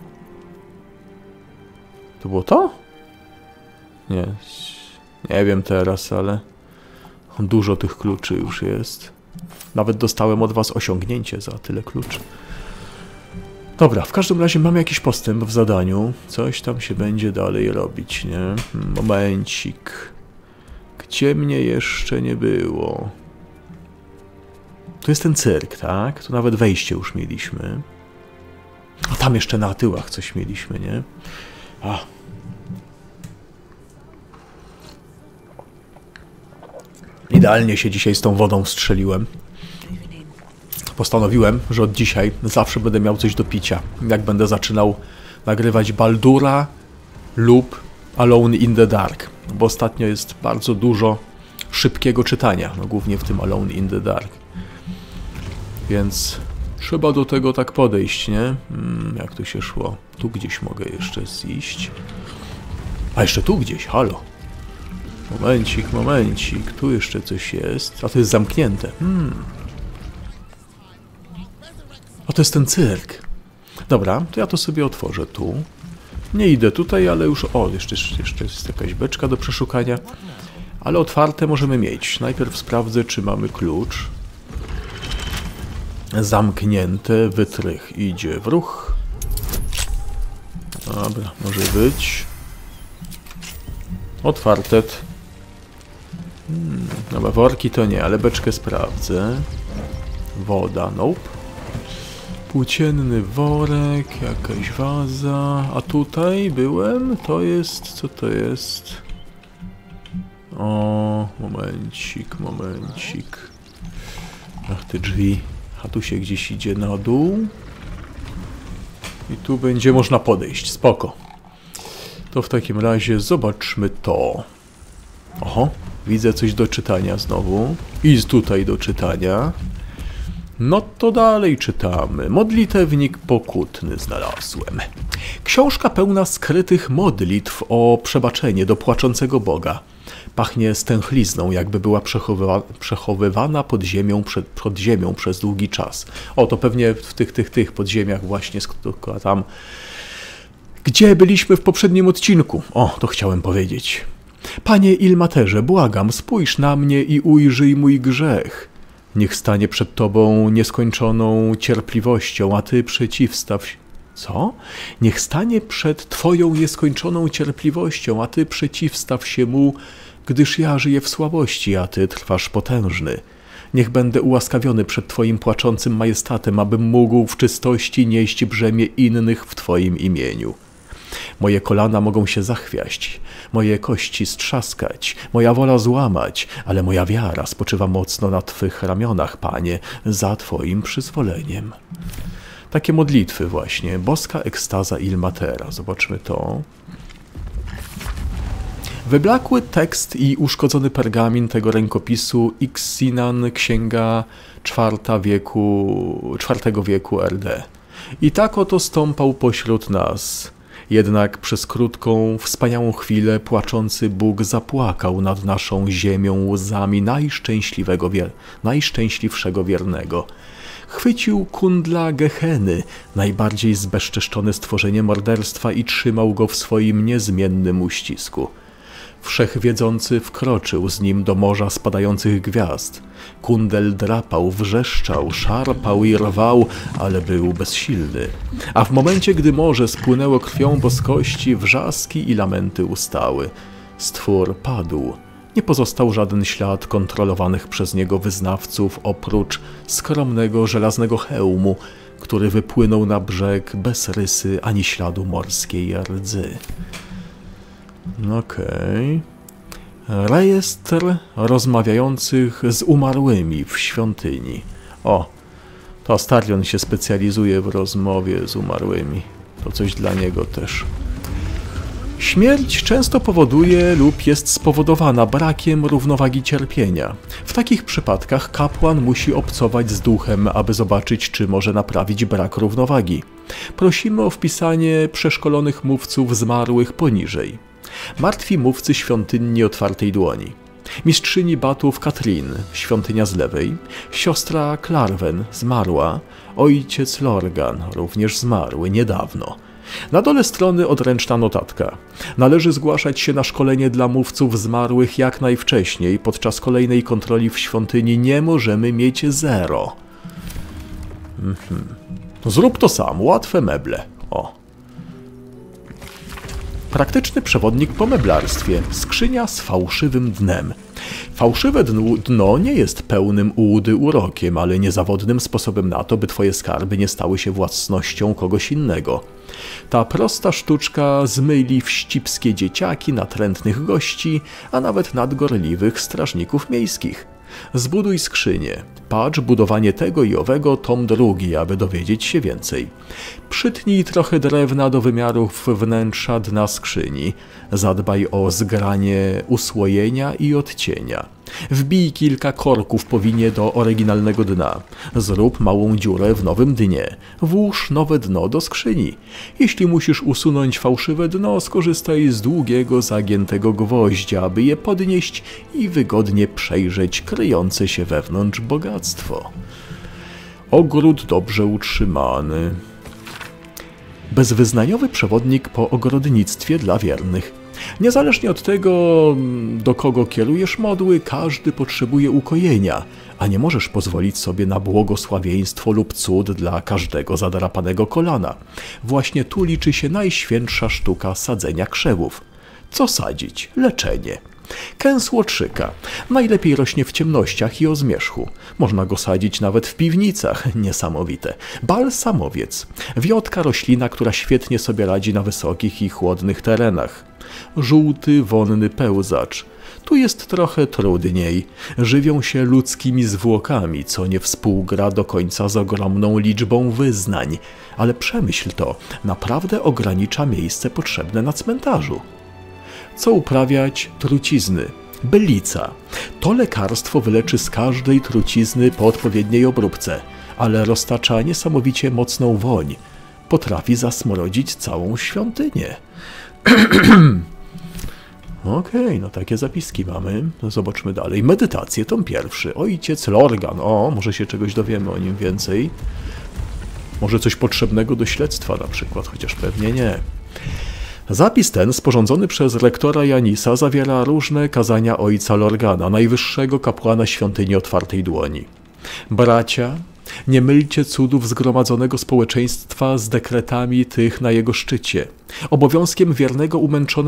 To było to? Nie. Nie wiem teraz, ale... Dużo tych kluczy już jest. Nawet dostałem od was osiągnięcie za tyle kluczy. Dobra, w każdym razie mamy jakiś postęp w zadaniu. Coś tam się będzie dalej robić, nie? Momencik. Gdzie mnie jeszcze nie było? Tu jest ten cyrk, tak? Tu nawet wejście już mieliśmy. A tam jeszcze na tyłach coś mieliśmy, nie? A. Idealnie się dzisiaj z tą wodą strzeliłem. Postanowiłem, że od dzisiaj zawsze będę miał coś do picia. Jak będę zaczynał nagrywać Baldura lub Alone in the Dark. Bo ostatnio jest bardzo dużo szybkiego czytania. No, głównie w tym Alone in the Dark. Więc trzeba do tego tak podejść, nie? Jak to się szło? Tu gdzieś mogę jeszcze zjeść. A jeszcze tu gdzieś, halo. Momencik, momencik. Tu jeszcze coś jest. A to jest zamknięte. A to jest ten cyrk. Dobra, to ja to sobie otworzę tu. Nie idę tutaj, ale już... O, jeszcze jest jakaś beczka do przeszukania. Ale otwarte możemy mieć. Najpierw sprawdzę, czy mamy klucz. Zamknięte. Wytrych idzie w ruch. Dobra, może być. Otwarte. Dobra, worki to nie, ale beczkę sprawdzę. Woda, nope. Płócienny worek, jakaś waza. A tutaj byłem? To jest... Co to jest? O, momencik, momencik. Ach, te drzwi. A tu się gdzieś idzie na dół. I tu będzie można podejść. Spoko. To w takim razie zobaczmy to. Oho, widzę coś do czytania znowu. I tutaj do czytania. No to dalej czytamy. Modlitewnik pokutny znalazłem. Książka pełna skrytych modlitw o przebaczenie do płaczącego Boga. Pachnie stęchlizną, jakby była przechowywana pod ziemią przez długi czas. O, to pewnie w tych podziemiach właśnie, tam, gdzie byliśmy w poprzednim odcinku. O, to chciałem powiedzieć. Panie Ilmaterze, błagam, spójrz na mnie i ujrzyj mój grzech. Niech stanie przed Tobą nieskończoną cierpliwością, a Ty przeciwstaw się... Co? Niech stanie przed Twoją nieskończoną cierpliwością, a Ty przeciwstaw się Mu, gdyż ja żyję w słabości, a Ty trwasz potężny. Niech będę ułaskawiony przed Twoim płaczącym majestatem, abym mógł w czystości nieść brzemię innych w Twoim imieniu. Moje kolana mogą się zachwiać, moje kości strzaskać, moja wola złamać, ale moja wiara spoczywa mocno na Twych ramionach, Panie, za Twoim przyzwoleniem. Takie modlitwy właśnie, boska ekstaza Ilmatera. Zobaczmy to. Wyblakły tekst i uszkodzony pergamin tego rękopisu Ixinan, księga IV wieku RD. I tak oto stąpał pośród nas. Jednak przez krótką, wspaniałą chwilę płaczący Bóg zapłakał nad naszą ziemią łzami najszczęśliwszego wiernego. Chwycił kundla Geheny, najbardziej zbezczeszczone stworzenie morderstwa i trzymał go w swoim niezmiennym uścisku. Wszechwiedzący wkroczył z nim do morza spadających gwiazd. Kundel drapał, wrzeszczał, szarpał i rwał, ale był bezsilny. A w momencie, gdy morze spłynęło krwią boskości, wrzaski i lamenty ustały. Stwór padł. Nie pozostał żaden ślad kontrolowanych przez niego wyznawców, oprócz skromnego żelaznego hełmu, który wypłynął na brzeg bez rysy ani śladu morskiej rdzy. Okej. Rejestr rozmawiających z umarłymi w świątyni. O, to Astarion się specjalizuje w rozmowie z umarłymi. To coś dla niego też. Śmierć często powoduje lub jest spowodowana brakiem równowagi cierpienia. W takich przypadkach kapłan musi obcować z duchem, aby zobaczyć, czy może naprawić brak równowagi. Prosimy o wpisanie przeszkolonych mówców zmarłych poniżej. Martwi mówcy świątyni otwartej dłoni. Mistrzyni batów Katrin, świątynia z lewej, siostra Klarwen zmarła, ojciec Lorgan również zmarły niedawno. Na dole strony odręczna notatka. Należy zgłaszać się na szkolenie dla mówców zmarłych jak najwcześniej. Podczas kolejnej kontroli w świątyni nie możemy mieć 0. Zrób to sam, łatwe meble. O. Praktyczny przewodnik po meblarstwie. Skrzynia z fałszywym dnem. Fałszywe dno nie jest pełnym ułudy urokiem, ale niezawodnym sposobem na to, by twoje skarby nie stały się własnością kogoś innego. Ta prosta sztuczka zmyli wścibskie dzieciaki, natrętnych gości, a nawet nadgorliwych strażników miejskich. Zbuduj skrzynię. Patrz budowanie tego i owego, tom 2, aby dowiedzieć się więcej. Przytnij trochę drewna do wymiarów wnętrza dna skrzyni. Zadbaj o zgranie usłojenia i odcienia. Wbij kilka korków po winie do oryginalnego dna. Zrób małą dziurę w nowym dnie. Włóż nowe dno do skrzyni. Jeśli musisz usunąć fałszywe dno, skorzystaj z długiego, zagiętego gwoździa, aby je podnieść i wygodnie przejrzeć kryjące się wewnątrz bogactwo. Ogród dobrze utrzymany. Bezwyznaniowy przewodnik po ogrodnictwie dla wiernych. Niezależnie od tego, do kogo kierujesz modły, każdy potrzebuje ukojenia, a nie możesz pozwolić sobie na błogosławieństwo lub cud dla każdego zadrapanego kolana. Właśnie tu liczy się najświętsza sztuka sadzenia krzewów. Co sadzić? Leczenie. Kęs łotrzyka. Najlepiej rośnie w ciemnościach i o zmierzchu. Można go sadzić nawet w piwnicach. Niesamowite. Balsamowiec. Wiotka roślina, która świetnie sobie radzi na wysokich i chłodnych terenach. Żółty, wonny pełzacz. Tu jest trochę trudniej. Żywią się ludzkimi zwłokami, co nie współgra do końca z ogromną liczbą wyznań. Ale przemyśl to, naprawdę ogranicza miejsce potrzebne na cmentarzu. Co uprawiać? Trucizny. Bylica. To lekarstwo wyleczy z każdej trucizny po odpowiedniej obróbce, ale roztacza niesamowicie mocną woń. Potrafi zasmrodzić całą świątynię. Okej, no takie zapiski mamy. Zobaczmy dalej. Medytacje, tom pierwszy. Ojciec Lorgan. O, może się czegoś dowiemy o nim więcej. Może coś potrzebnego do śledztwa na przykład, chociaż pewnie nie. Zapis ten, sporządzony przez rektora Janisa, zawiera różne kazania ojca Lorgana, najwyższego kapłana świątyni Otwartej Dłoni. Bracia, nie mylcie cudów zgromadzonego społeczeństwa z dekretami tych na jego szczycie. Obowiązkiem wiernego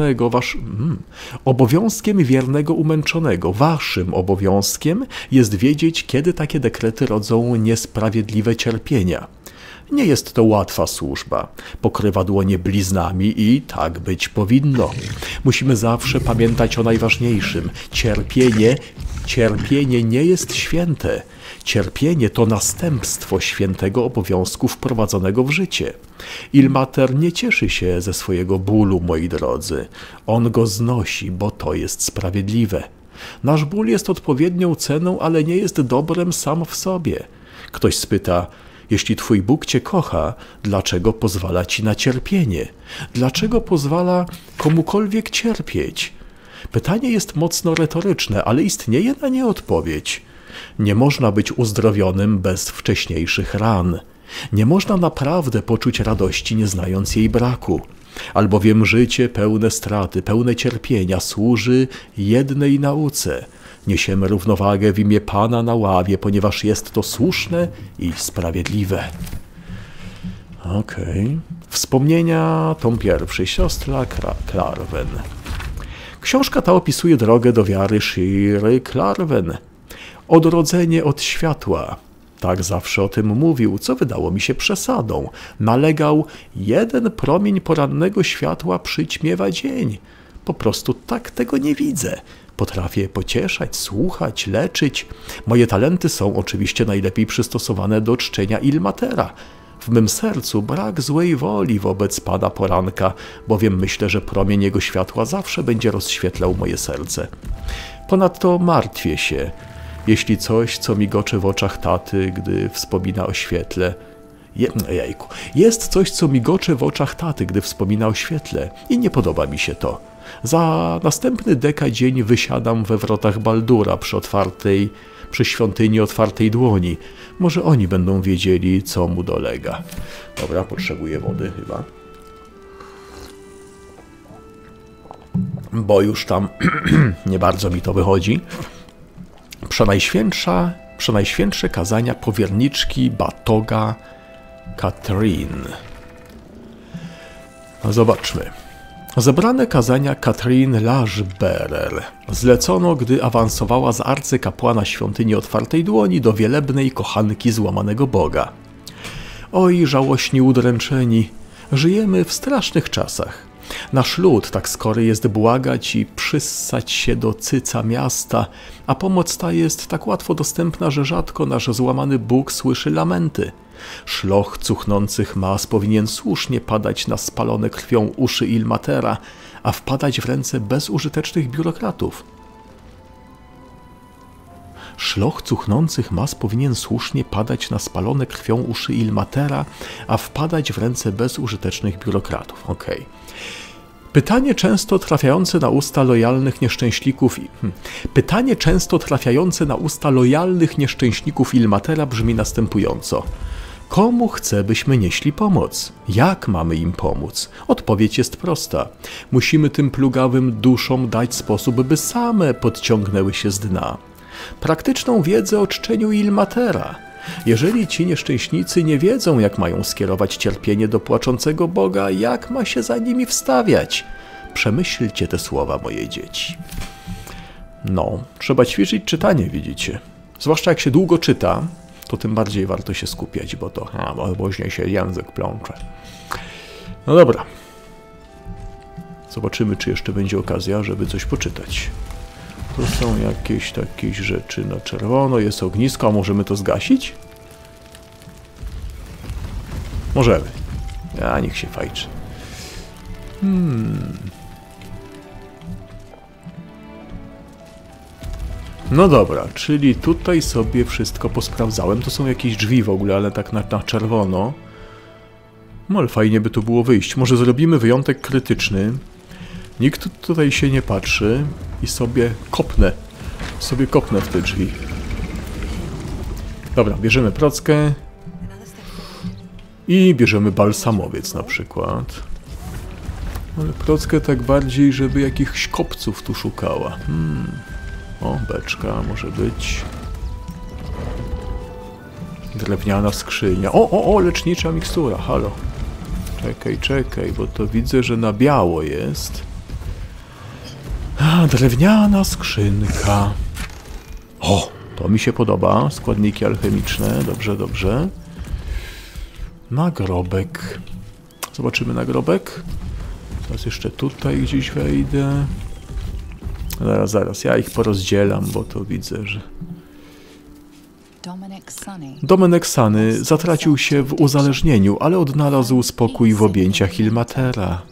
umęczonego, waszym obowiązkiem jest wiedzieć, kiedy takie dekrety rodzą niesprawiedliwe cierpienia. Nie jest to łatwa służba. Pokrywa dłonie bliznami i tak być powinno. Musimy zawsze pamiętać o najważniejszym. Cierpienie nie jest święte. Cierpienie to następstwo świętego obowiązku wprowadzonego w życie. Ilmater nie cieszy się ze swojego bólu, moi drodzy. On go znosi, bo to jest sprawiedliwe. Nasz ból jest odpowiednią ceną, ale nie jest dobrem sam w sobie. Ktoś spyta: jeśli twój Bóg cię kocha, dlaczego pozwala ci na cierpienie? Dlaczego pozwala komukolwiek cierpieć? Pytanie jest mocno retoryczne, ale istnieje na nie odpowiedź. Nie można być uzdrowionym bez wcześniejszych ran. Nie można naprawdę poczuć radości, nie znając jej braku. Albowiem życie pełne straty, pełne cierpienia służy jednej nauce. Niesiemy równowagę w imię Pana na ławie, ponieważ jest to słuszne i sprawiedliwe. Okej. Wspomnienia, tom pierwszy, siostra Klarwen. Książka ta opisuje drogę do wiary Shiry Klarwen. Odrodzenie od światła. Tak zawsze o tym mówił, co wydało mi się przesadą. Nalegał: jeden promień porannego światła przyćmiewa dzień. Po prostu tak tego nie widzę. Potrafię pocieszać, słuchać, leczyć. Moje talenty są oczywiście najlepiej przystosowane do czczenia Ilmatera. W mym sercu brak złej woli wobec Pana Poranka, bowiem myślę, że promień jego światła zawsze będzie rozświetlał moje serce. Ponadto martwię się, jeśli coś, co migocze w oczach taty, gdy wspomina o świetle. Jest coś, co migocze w oczach taty, gdy wspomina o świetle i nie podoba mi się to. Za następny dzień wysiadam we wrotach Baldura przy świątyni Otwartej Dłoni. Może oni będą wiedzieli, co mu dolega. Dobra, potrzebuję wody chyba. Bo już tam nie bardzo mi to wychodzi. Przenajświętsze kazania powierniczki Batoga Katrin. No zobaczmy. Zebrane kazania Katrin Lashberer zlecono, gdy awansowała z arcykapłana świątyni Otwartej Dłoni do wielebnej kochanki złamanego Boga. Oj, żałośni udręczeni, żyjemy w strasznych czasach. Nasz lud tak skory jest błagać i przyssać się do cyca miasta, a pomoc ta jest tak łatwo dostępna, że rzadko nasz złamany Bóg słyszy lamenty. Szloch cuchnących mas powinien słusznie padać na spalone krwią uszy Ilmatera, a wpadać w ręce bezużytecznych biurokratów. Szloch cuchnących mas powinien słusznie padać na spalone krwią uszy Ilmatera, a wpadać w ręce bezużytecznych biurokratów. Okej. Pytanie często trafiające na usta lojalnych nieszczęśników Ilmatera brzmi następująco. Komu chce, byśmy nieśli pomoc? Jak mamy im pomóc? Odpowiedź jest prosta. Musimy tym plugawym duszom dać sposób, by same podciągnęły się z dna. Praktyczną wiedzę o czczeniu Ilmatera. Jeżeli ci nieszczęśnicy nie wiedzą, jak mają skierować cierpienie do płaczącego Boga, jak ma się za nimi wstawiać? Przemyślcie te słowa, moje dzieci. No, trzeba ćwiczyć czytanie, widzicie. Zwłaszcza jak się długo czyta, to tym bardziej warto się skupiać, bo to później się język plącze. No dobra. Zobaczymy, czy jeszcze będzie okazja, żeby coś poczytać. Tu są jakieś takie rzeczy na czerwono, jest ognisko, a możemy to zgasić? Możemy. A niech się fajczy. No dobra, czyli tutaj sobie wszystko posprawdzałem. To są jakieś drzwi w ogóle, ale tak na czerwono. No ale fajnie by tu było wyjść. Może zrobimy wyjątek krytyczny. Nikt tutaj się nie patrzy i sobie kopnę. W te drzwi. Dobra, bierzemy prockę. I bierzemy balsamowiec na przykład. Ale prockę tak bardziej, żeby jakichś kopców tu szukała. O, beczka może być. Drewniana skrzynia. O, lecznicza mikstura, halo. Czekaj, bo to widzę, że na biało jest. Drewniana skrzynka. O, to mi się podoba. Składniki alchemiczne, dobrze. Nagrobek. Zobaczymy nagrobek. Teraz jeszcze tutaj gdzieś wejdę. Zaraz, ja ich porozdzielam, bo to widzę, że... Domenek Sunny zatracił się w uzależnieniu, ale odnalazł spokój w objęciach Ilmatera.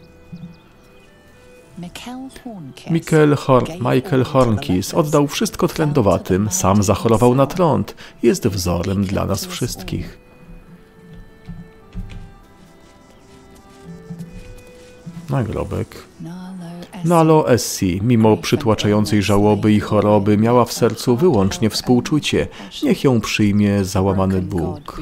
Michael Hornkis oddał wszystko trędowatym, sam zachorował na trąd. Jest wzorem dla nas wszystkich. Nagrobek. Nalo Essie, mimo przytłaczającej żałoby i choroby, miała w sercu wyłącznie współczucie. Niech ją przyjmie załamany Bóg.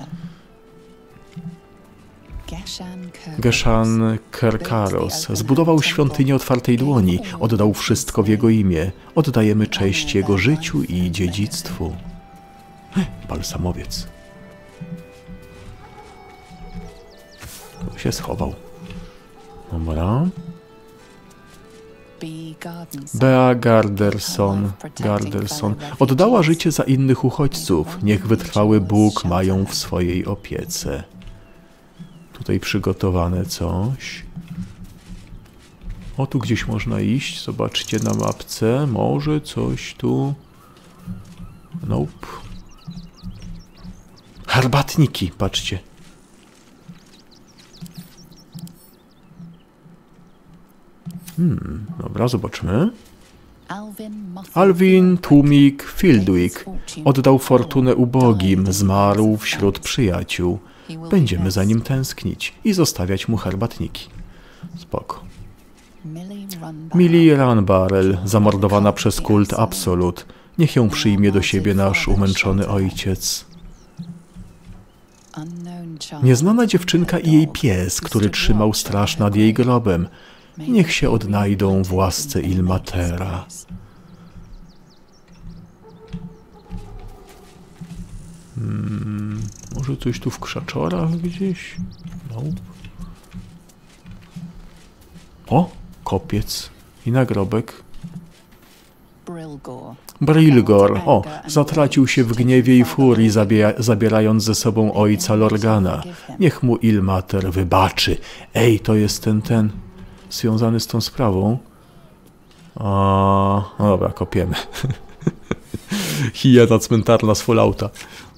Geshan Kerkaros zbudował świątynię otwartej dłoni, oddał wszystko w jego imię. Oddajemy cześć jego życiu i dziedzictwu. Balsamowiec. Tu się schował. Dobra. Bea Garderson oddała życie za innych uchodźców. Niech wytrwały Bóg mają w swojej opiece. Tutaj przygotowane coś. O, tu gdzieś można iść. Zobaczcie na mapce. Może coś tu... Nope. Herbatniki, patrzcie. Dobra, zobaczmy. Alvin Tłumik Fieldwick oddał fortunę ubogim, zmarł wśród przyjaciół. Będziemy za nim tęsknić i zostawiać mu herbatniki. Spoko. Millie Runbarrel, zamordowana przez kult Absolut. Niech ją przyjmie do siebie nasz umęczony ojciec. Nieznana dziewczynka i jej pies, który trzymał straż nad jej grobem. Niech się odnajdą w łasce Ilmatera. Może coś tu w krzaczorach gdzieś? No. O, kopiec i nagrobek. Brilgor, o, zatracił się w gniewie i furii, zabierając ze sobą ojca Lorgana. Niech mu Ilmater wybaczy. Ej, to jest ten związany z tą sprawą. No dobra, kopiemy. Hiena cmentarna z Fallouta.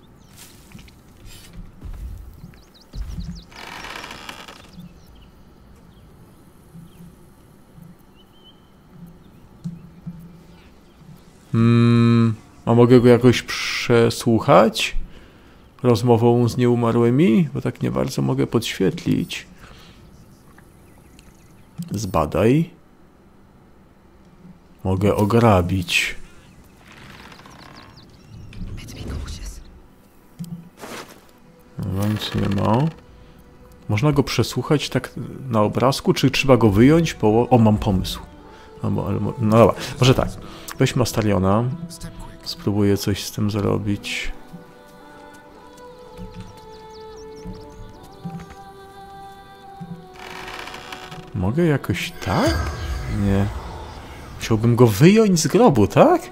A mogę go jakoś przesłuchać? Rozmową z nieumarłymi? Bo tak nie bardzo mogę podświetlić. Zbadaj. Mogę ograbić. Nic nie ma. Można go przesłuchać tak na obrazku, czy trzeba go wyjąć? O, mam pomysł. No dobra, może tak. Weźmy Astariona. Spróbuję coś z tym zrobić. Mogę jakoś tak? Nie. Musiałbym go wyjąć z grobu, tak?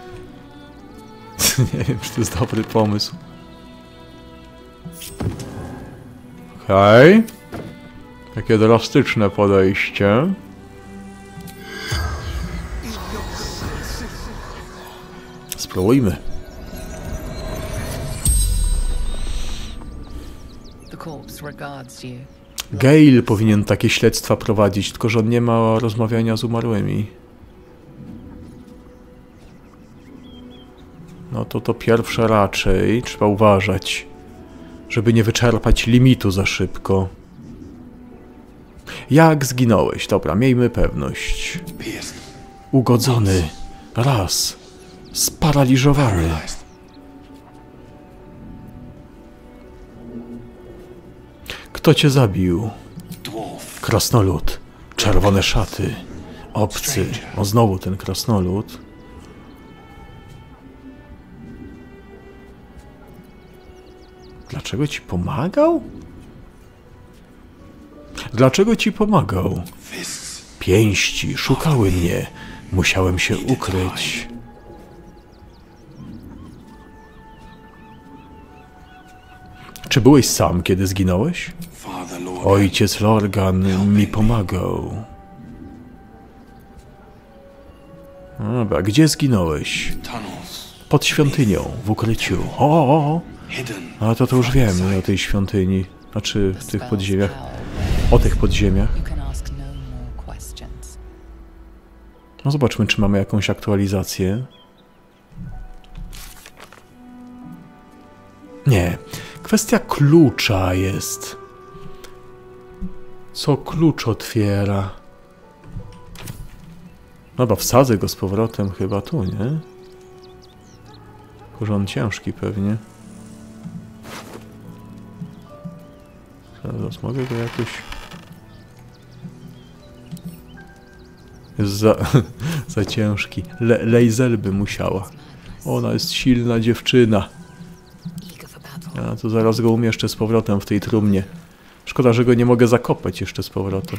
Nie wiem, czy to jest dobry pomysł. Okej. Takie drastyczne podejście. Spróbujmy. Gale powinien takie śledztwa prowadzić, tylko że on nie ma rozmawiania z umarłymi. No to pierwsze raczej. Trzeba uważać, żeby nie wyczerpać limitu za szybko. Jak zginąłeś? Dobra, miejmy pewność. Ugodzony. Raz. Sparaliżowany. Kto cię zabił? Krasnolud. Czerwone szaty. Obcy. O, znowu ten krasnolud. Dlaczego ci pomagał? Dlaczego ci pomagał? Pięści szukały mnie. Musiałem się ukryć. Czy byłeś sam, kiedy zginąłeś? Ojciec Lorgan mi pomagał. Dobra, gdzie zginąłeś? Pod świątynią, w ukryciu. O! A to już wiemy o tej świątyni. Znaczy w tych podziemiach. O tych podziemiach. No zobaczmy, czy mamy jakąś aktualizację. Nie. Kwestia klucza jest. Co klucz otwiera? Dobra, wsadzę go z powrotem chyba tu, nie? Tylko, że on ciężki pewnie. Zaraz mogę go jakoś... Jest za ciężki. Lejzel by musiała. Ona jest silna dziewczyna. Ja to zaraz go umieszczę z powrotem w tej trumnie. Szkoda, że go nie mogę zakopać jeszcze z powrotem.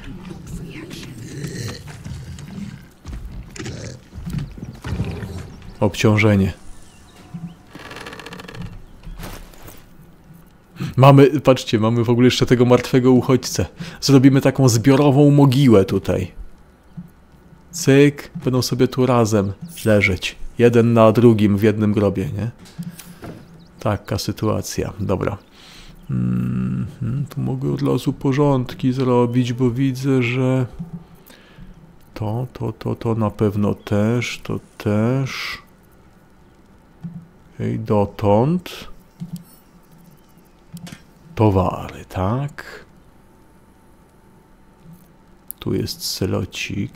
Obciążenie. Patrzcie, mamy w ogóle jeszcze tego martwego uchodźcę. Zrobimy taką zbiorową mogiłę tutaj. Cyk, będą sobie tu razem leżeć. Jeden na drugim w jednym grobie, nie? Taka sytuacja. Dobra. Tu mogę od razu porządki zrobić, bo widzę, że to na pewno też, to też. I dotąd. Towary, tak? Tu jest selocik.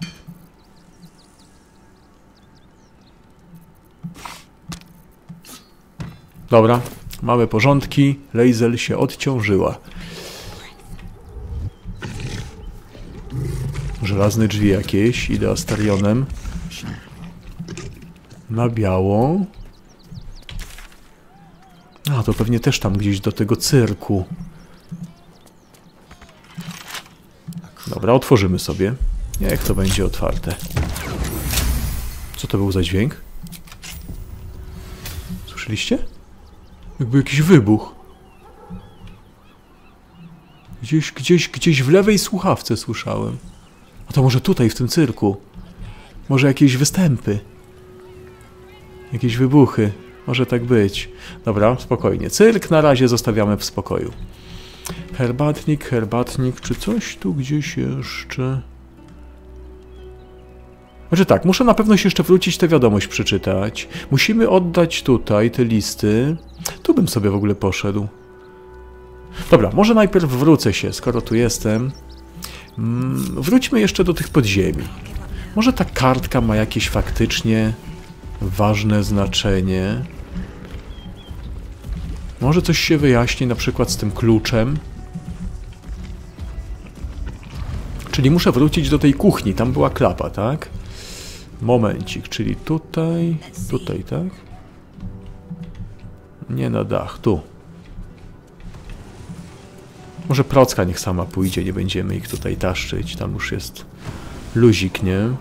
Dobra, mamy porządki. Lejzel się odciążyła. Żelazne drzwi jakieś. Idę Astarionem. Na biało. A, to pewnie też tam gdzieś do tego cyrku. Dobra, otworzymy sobie. Niech to będzie otwarte. Co to był za dźwięk? Słyszeliście? Jakby jakiś wybuch. Gdzieś w lewej słuchawce słyszałem. A to może tutaj, w tym cyrku. Może jakieś występy. Jakieś wybuchy. Może tak być. Dobra, spokojnie. Cyrk na razie zostawiamy w spokoju. Herbatnik. Czy coś tu gdzieś jeszcze? Znaczy tak, muszę na pewno się jeszcze wrócić, tę wiadomość przeczytać. Musimy oddać tutaj te listy. Tu bym sobie w ogóle poszedł. Dobra, może najpierw wrócę się, skoro tu jestem. Wróćmy jeszcze do tych podziemi. Może ta kartka ma jakieś faktycznie ważne znaczenie. Może coś się wyjaśni, na przykład z tym kluczem. Czyli muszę wrócić do tej kuchni, tam była klapa, tak? Momencik, czyli tutaj, tak? Nie na dach, tu. Może procka niech sama pójdzie, nie będziemy ich tutaj taszczyć, tam już jest luzik, nie?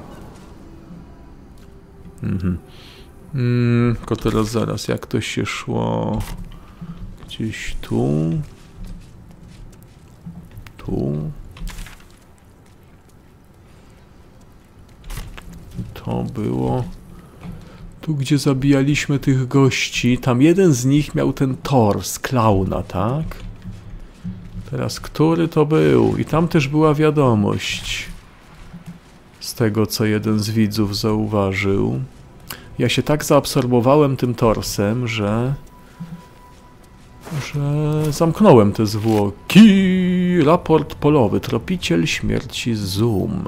Tylko teraz zaraz, jak to się szło? Gdzieś tu. Tu. To było... Tu, gdzie zabijaliśmy tych gości, tam jeden z nich miał ten tors klauna, tak? Teraz, który to był? I tam też była wiadomość. Z tego, co jeden z widzów zauważył. Ja się tak zaabsorbowałem tym torsem, że zamknąłem te zwłoki. Raport polowy. Tropiciel śmierci Zoom.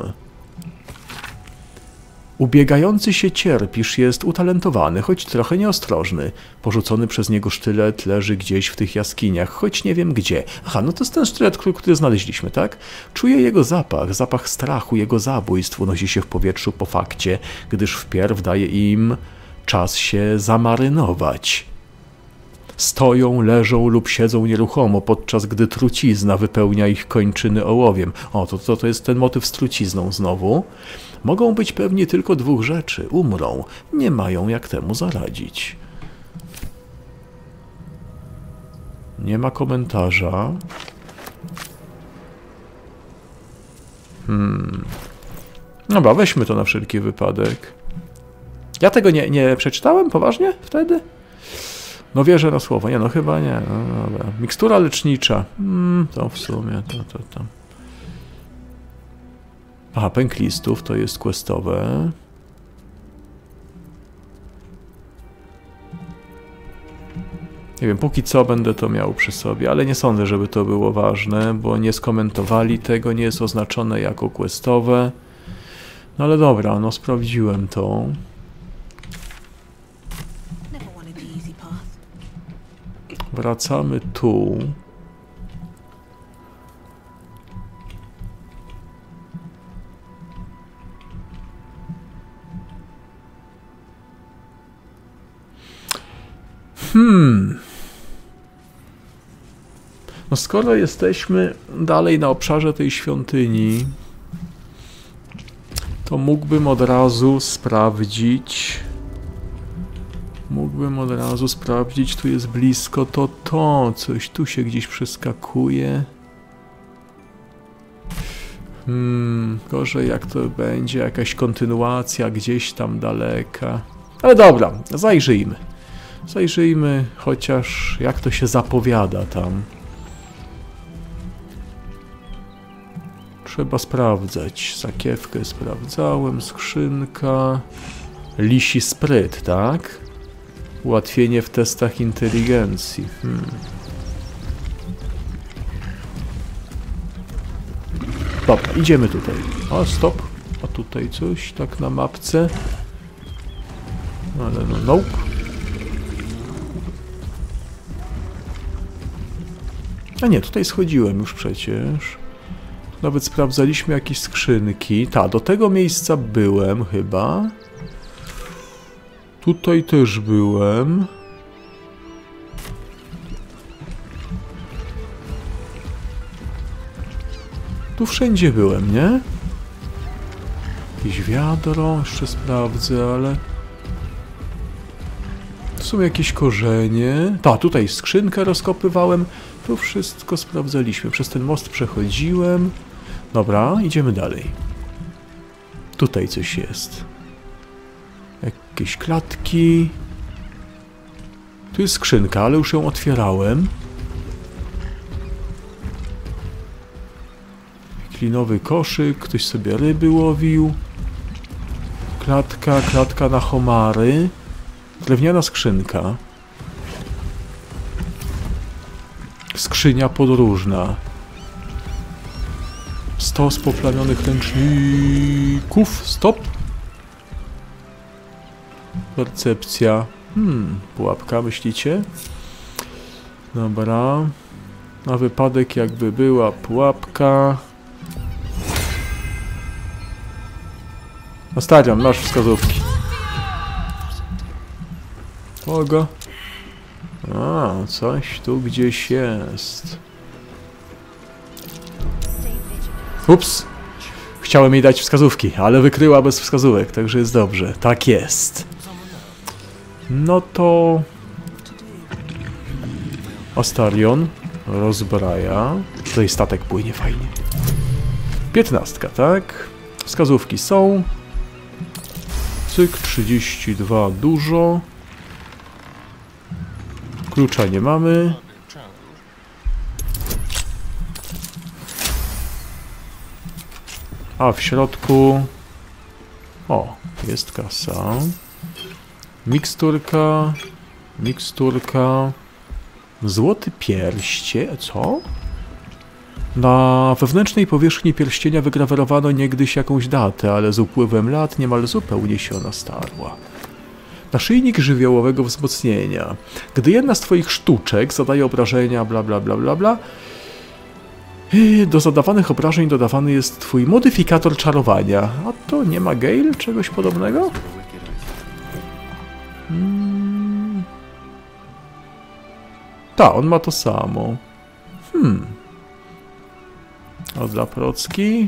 Ubiegający się cierpisz jest utalentowany, choć trochę nieostrożny. Porzucony przez niego sztylet leży gdzieś w tych jaskiniach, choć nie wiem gdzie. Aha, no to jest ten sztylet, który znaleźliśmy, tak? Czuję jego zapach strachu, jego zabójstw unosi się w powietrzu po fakcie, gdyż wpierw daje im czas się zamarynować. Stoją, leżą lub siedzą nieruchomo, podczas gdy trucizna wypełnia ich kończyny ołowiem. O, to jest ten motyw z trucizną znowu. Mogą być pewni tylko dwóch rzeczy. Umrą. Nie mają jak temu zaradzić. Nie ma komentarza. Dobra, weźmy to na wszelki wypadek. Ja tego nie przeczytałem poważnie wtedy? No wierzę na słowo. Nie, no chyba nie. No, dobra. Mikstura lecznicza. To w sumie, to. Aha, pęk listów to jest questowe. Nie wiem, póki co będę to miał przy sobie, ale nie sądzę, żeby to było ważne, bo nie skomentowali tego, nie jest oznaczone jako questowe. No ale dobra, no sprawdziłem to. Wracamy tu. No skoro jesteśmy dalej na obszarze tej świątyni, to mógłbym od razu sprawdzić. Tu jest blisko to. Coś tu się gdzieś przeskakuje. Gorzej jak to będzie, jakaś kontynuacja gdzieś tam daleka. Ale dobra, zajrzyjmy. Zajrzyjmy chociaż jak to się zapowiada tam. Trzeba sprawdzać. Sakiewkę sprawdzałem, skrzynka. Lisi spryt, tak? Ułatwienie w testach inteligencji. Dobra, idziemy tutaj. O, stop. A tutaj coś tak na mapce. Ale no, nope. A nie, tutaj schodziłem już przecież. Nawet sprawdzaliśmy jakieś skrzynki. Do tego miejsca byłem chyba. Tutaj też byłem. Tu wszędzie byłem, nie? Jakieś wiadro, jeszcze sprawdzę, ale... Tu są jakieś korzenie. Tutaj skrzynkę rozkopywałem. Tu wszystko sprawdzaliśmy. Przez ten most przechodziłem. Dobra, idziemy dalej. Tutaj coś jest. Jakieś klatki. Tu jest skrzynka, ale już ją otwierałem. Klinowy koszyk, ktoś sobie ryby łowił. Klatka na homary. Drewniana skrzynka. Skrzynia podróżna. Stos poplamionych ręczników. Stop. Percepcja. Pułapka, myślicie? Dobra. Na wypadek jakby była pułapka. Ostarion, masz wskazówki. Kogo? Coś tu gdzieś jest. Ups. Chciałem jej dać wskazówki, ale wykryła bez wskazówek, także jest dobrze. Tak jest. No to... Ostarion rozbraja. Tutaj statek płynie fajnie. 15, tak? Wskazówki są. Cyk, 32 dużo. Klucza nie mamy. A w środku... O, jest kasa. Miksturka. Miksturka. Złoty pierścień. Co? Na wewnętrznej powierzchni pierścienia wygrawerowano niegdyś jakąś datę, ale z upływem lat niemal zupełnie się ona starła. Naszyjnik żywiołowego wzmocnienia. Gdy jedna z twoich sztuczek zadaje obrażenia, bla bla bla bla bla, do zadawanych obrażeń dodawany jest twój modyfikator czarowania. A to nie ma Gale czegoś podobnego? Tak, on ma to samo. A dla Procki?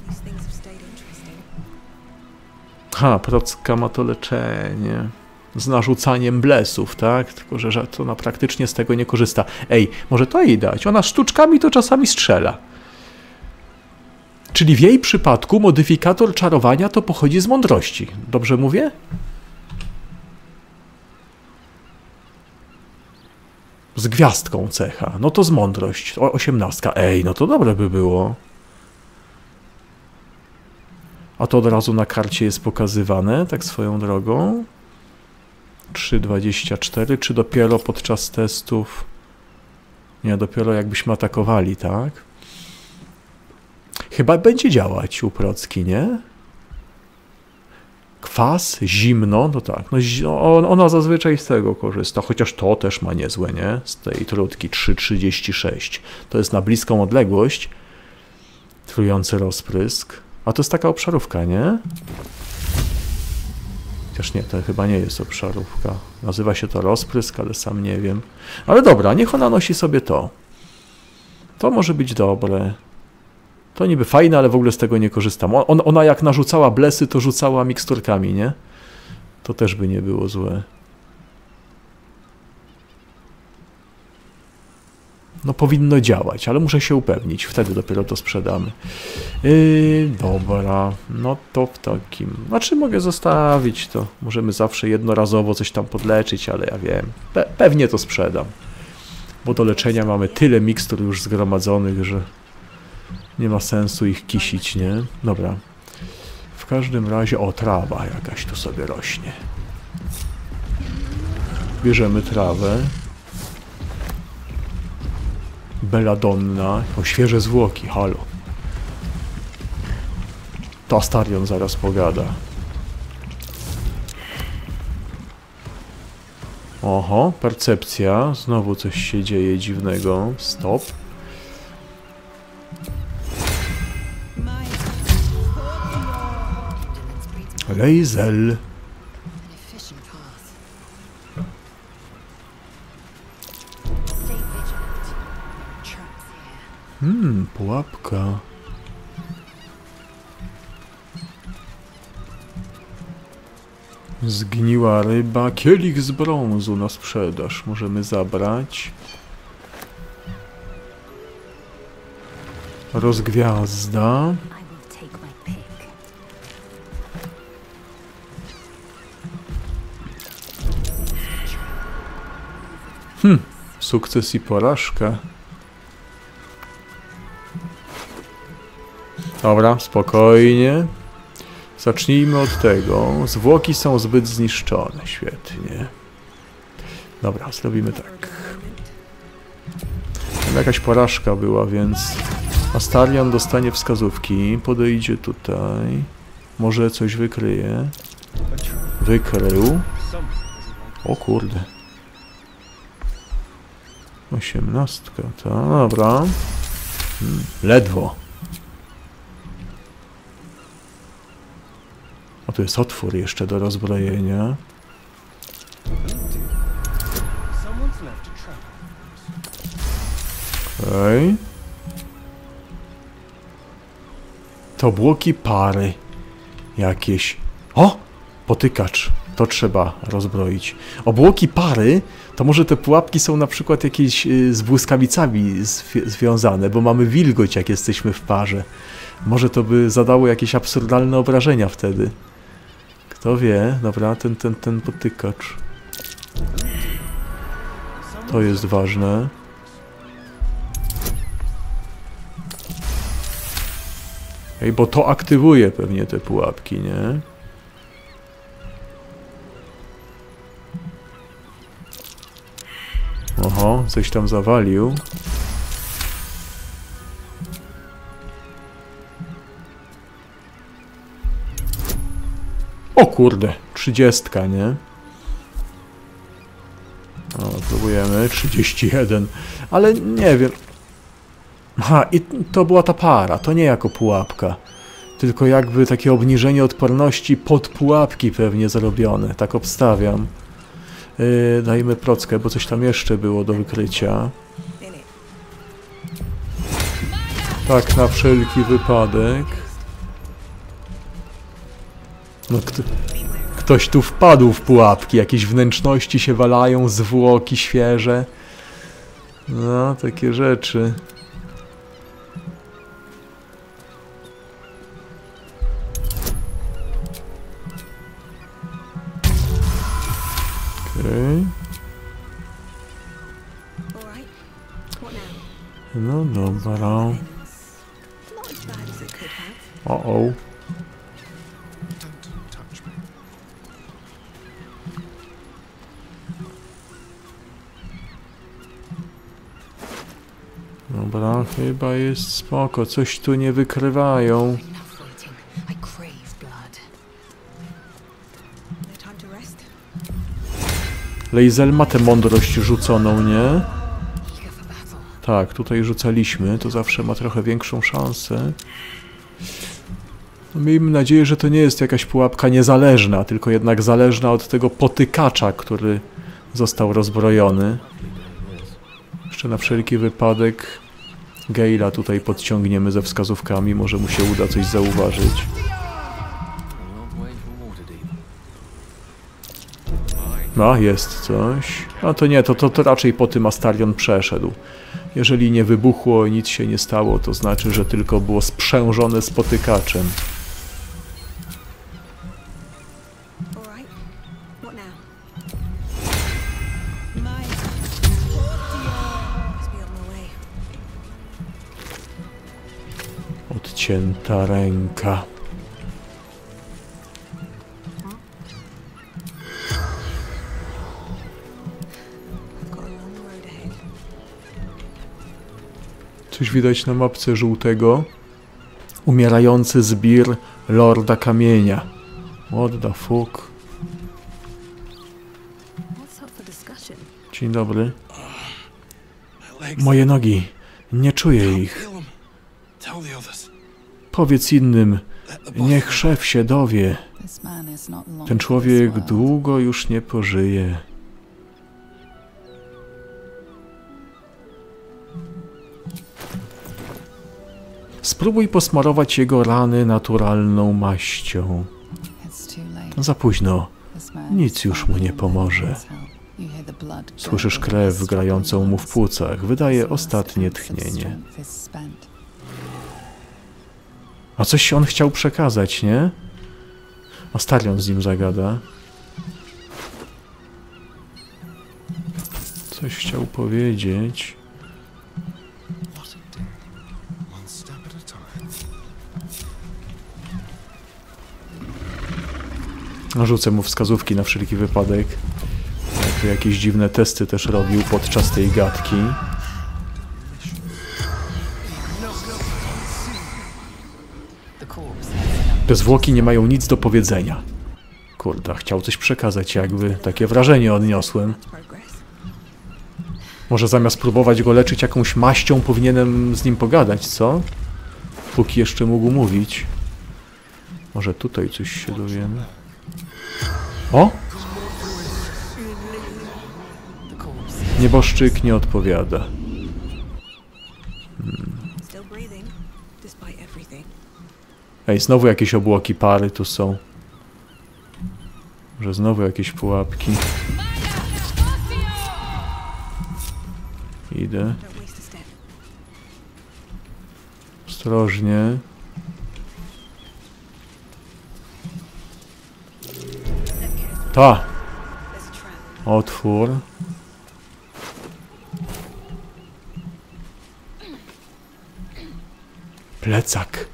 Ha, Procka ma to leczenie. Z narzucaniem blesów, tak? Tylko, że to ona praktycznie z tego nie korzysta. Ej, może to jej dać? Ona sztuczkami to czasami strzela. Czyli w jej przypadku modyfikator czarowania to pochodzi z mądrości. Dobrze mówię? Z gwiazdką cecha. No to z mądrość. 18. Ej, no to dobre by było. A to od razu na karcie jest pokazywane, tak swoją drogą. 3,24. Czy dopiero podczas testów? Nie, dopiero jakbyśmy atakowali, tak? Chyba będzie działać u Procki, nie? Kwas, zimno, no tak. No, ona zazwyczaj z tego korzysta, chociaż to też ma niezłe, nie? Z tej trutki 3,36. To jest na bliską odległość. Trujący rozprysk. A to jest taka obszarówka, nie? Chociaż nie, to chyba nie jest obszarówka. Nazywa się to rozprysk, ale sam nie wiem. Ale dobra, niech ona nosi sobie to. To może być dobre. To niby fajne, ale w ogóle z tego nie korzystam. Ona jak narzucała blesy, to rzucała miksturkami, nie? To też by nie było złe. No powinno działać, ale muszę się upewnić. Wtedy dopiero to sprzedamy. Dobra, no to w takim... Znaczy mogę zostawić to. Możemy zawsze jednorazowo coś tam podleczyć, ale ja wiem. Pewnie to sprzedam. Bo do leczenia mamy tyle mikstur już zgromadzonych, że nie ma sensu ich kisić, nie? Dobra. W każdym razie... O, trawa jakaś tu sobie rośnie. Bierzemy trawę. Belladonna. O, świeże zwłoki, halo. To Astarion zaraz pogada. Oho, percepcja. Znowu coś się dzieje dziwnego. Stop. Lae'zel. Pułapka. Zgniła ryba. Kielich z brązu na sprzedaż. Możemy zabrać. Rozgwiazda. Sukces i porażka. Dobra, spokojnie. Zacznijmy od tego. Zwłoki są zbyt zniszczone. Świetnie. Dobra, zrobimy tak. Tam jakaś porażka była, więc Astarion dostanie wskazówki. Podejdzie tutaj. Może coś wykryje. Wykrył. O kurde. 18, to dobra. Ledwo. O, tu jest otwór jeszcze do rozbrojenia. Okej. To obłoki pary. Jakieś. O! Potykacz. To trzeba rozbroić. Obłoki pary, to może te pułapki są na przykład jakieś z błyskawicami związane, bo mamy wilgoć, jak jesteśmy w parze. Może to by zadało jakieś absurdalne obrażenia wtedy. Kto wie? Dobra, ten potykacz. To jest ważne. Ej, bo to aktywuje pewnie te pułapki, nie? O, coś tam zawalił. O kurde, 30, nie? O, próbujemy, 31, ale nie wiem. Aha, i to była ta para, to nie jako pułapka. Tylko jakby takie obniżenie odporności pod pułapki pewnie zrobione, tak obstawiam. Dajmy prockę, bo coś tam jeszcze było do wykrycia. Tak, na wszelki wypadek. No, ktoś tu wpadł w pułapki, jakieś wnętrzności się walają, zwłoki świeże. No, takie rzeczy. Okej. No dobra. O. Dobra, chyba jest spoko. Coś tu nie wykrywają. Lae'zel ma tę mądrość rzuconą, nie? Tak, tutaj rzucaliśmy. To zawsze ma trochę większą szansę. No, miejmy nadzieję, że to nie jest jakaś pułapka niezależna, tylko jednak zależna od tego potykacza, który został rozbrojony. Jeszcze na wszelki wypadek Gale'a tutaj podciągniemy ze wskazówkami, może mu się uda coś zauważyć. No, jest coś. A to nie, to raczej po tym Astarion przeszedł. Jeżeli nie wybuchło i nic się nie stało, to znaczy, że tylko było sprzężone spotykaczem. Odcięta ręka. Coś widać na mapce żółtego. Umierający zbir Lorda Kamienia. What the fuck? Dzień dobry. Moje nogi. Nie czuję ich. Powiedz innym. Niech szef się dowie. Ten człowiek długo już nie pożyje. Spróbuj posmarować jego rany naturalną maścią. Za późno. Nic już mu nie pomoże. Słyszysz krew grającą mu w płucach. Wydaje ostatnie tchnienie. A coś on chciał przekazać, nie? Astarion z nim zagada. Coś chciał powiedzieć. Rzucę mu wskazówki na wszelki wypadek. Jakby jakieś dziwne testy też robił podczas tej gadki. Te zwłoki nie mają nic do powiedzenia. Kurde, chciał coś przekazać jakby. Takie wrażenie odniosłem. Może zamiast próbować go leczyć jakąś maścią, powinienem z nim pogadać, co? Póki jeszcze mógł mówić. Może tutaj coś się dowiemy. O! Nieboszczyk nie odpowiada. Ej, znowu jakieś obłoki pary tu są. Może znowu jakieś pułapki. Idę. Ostrożnie. Ta! Otwór. Plecak.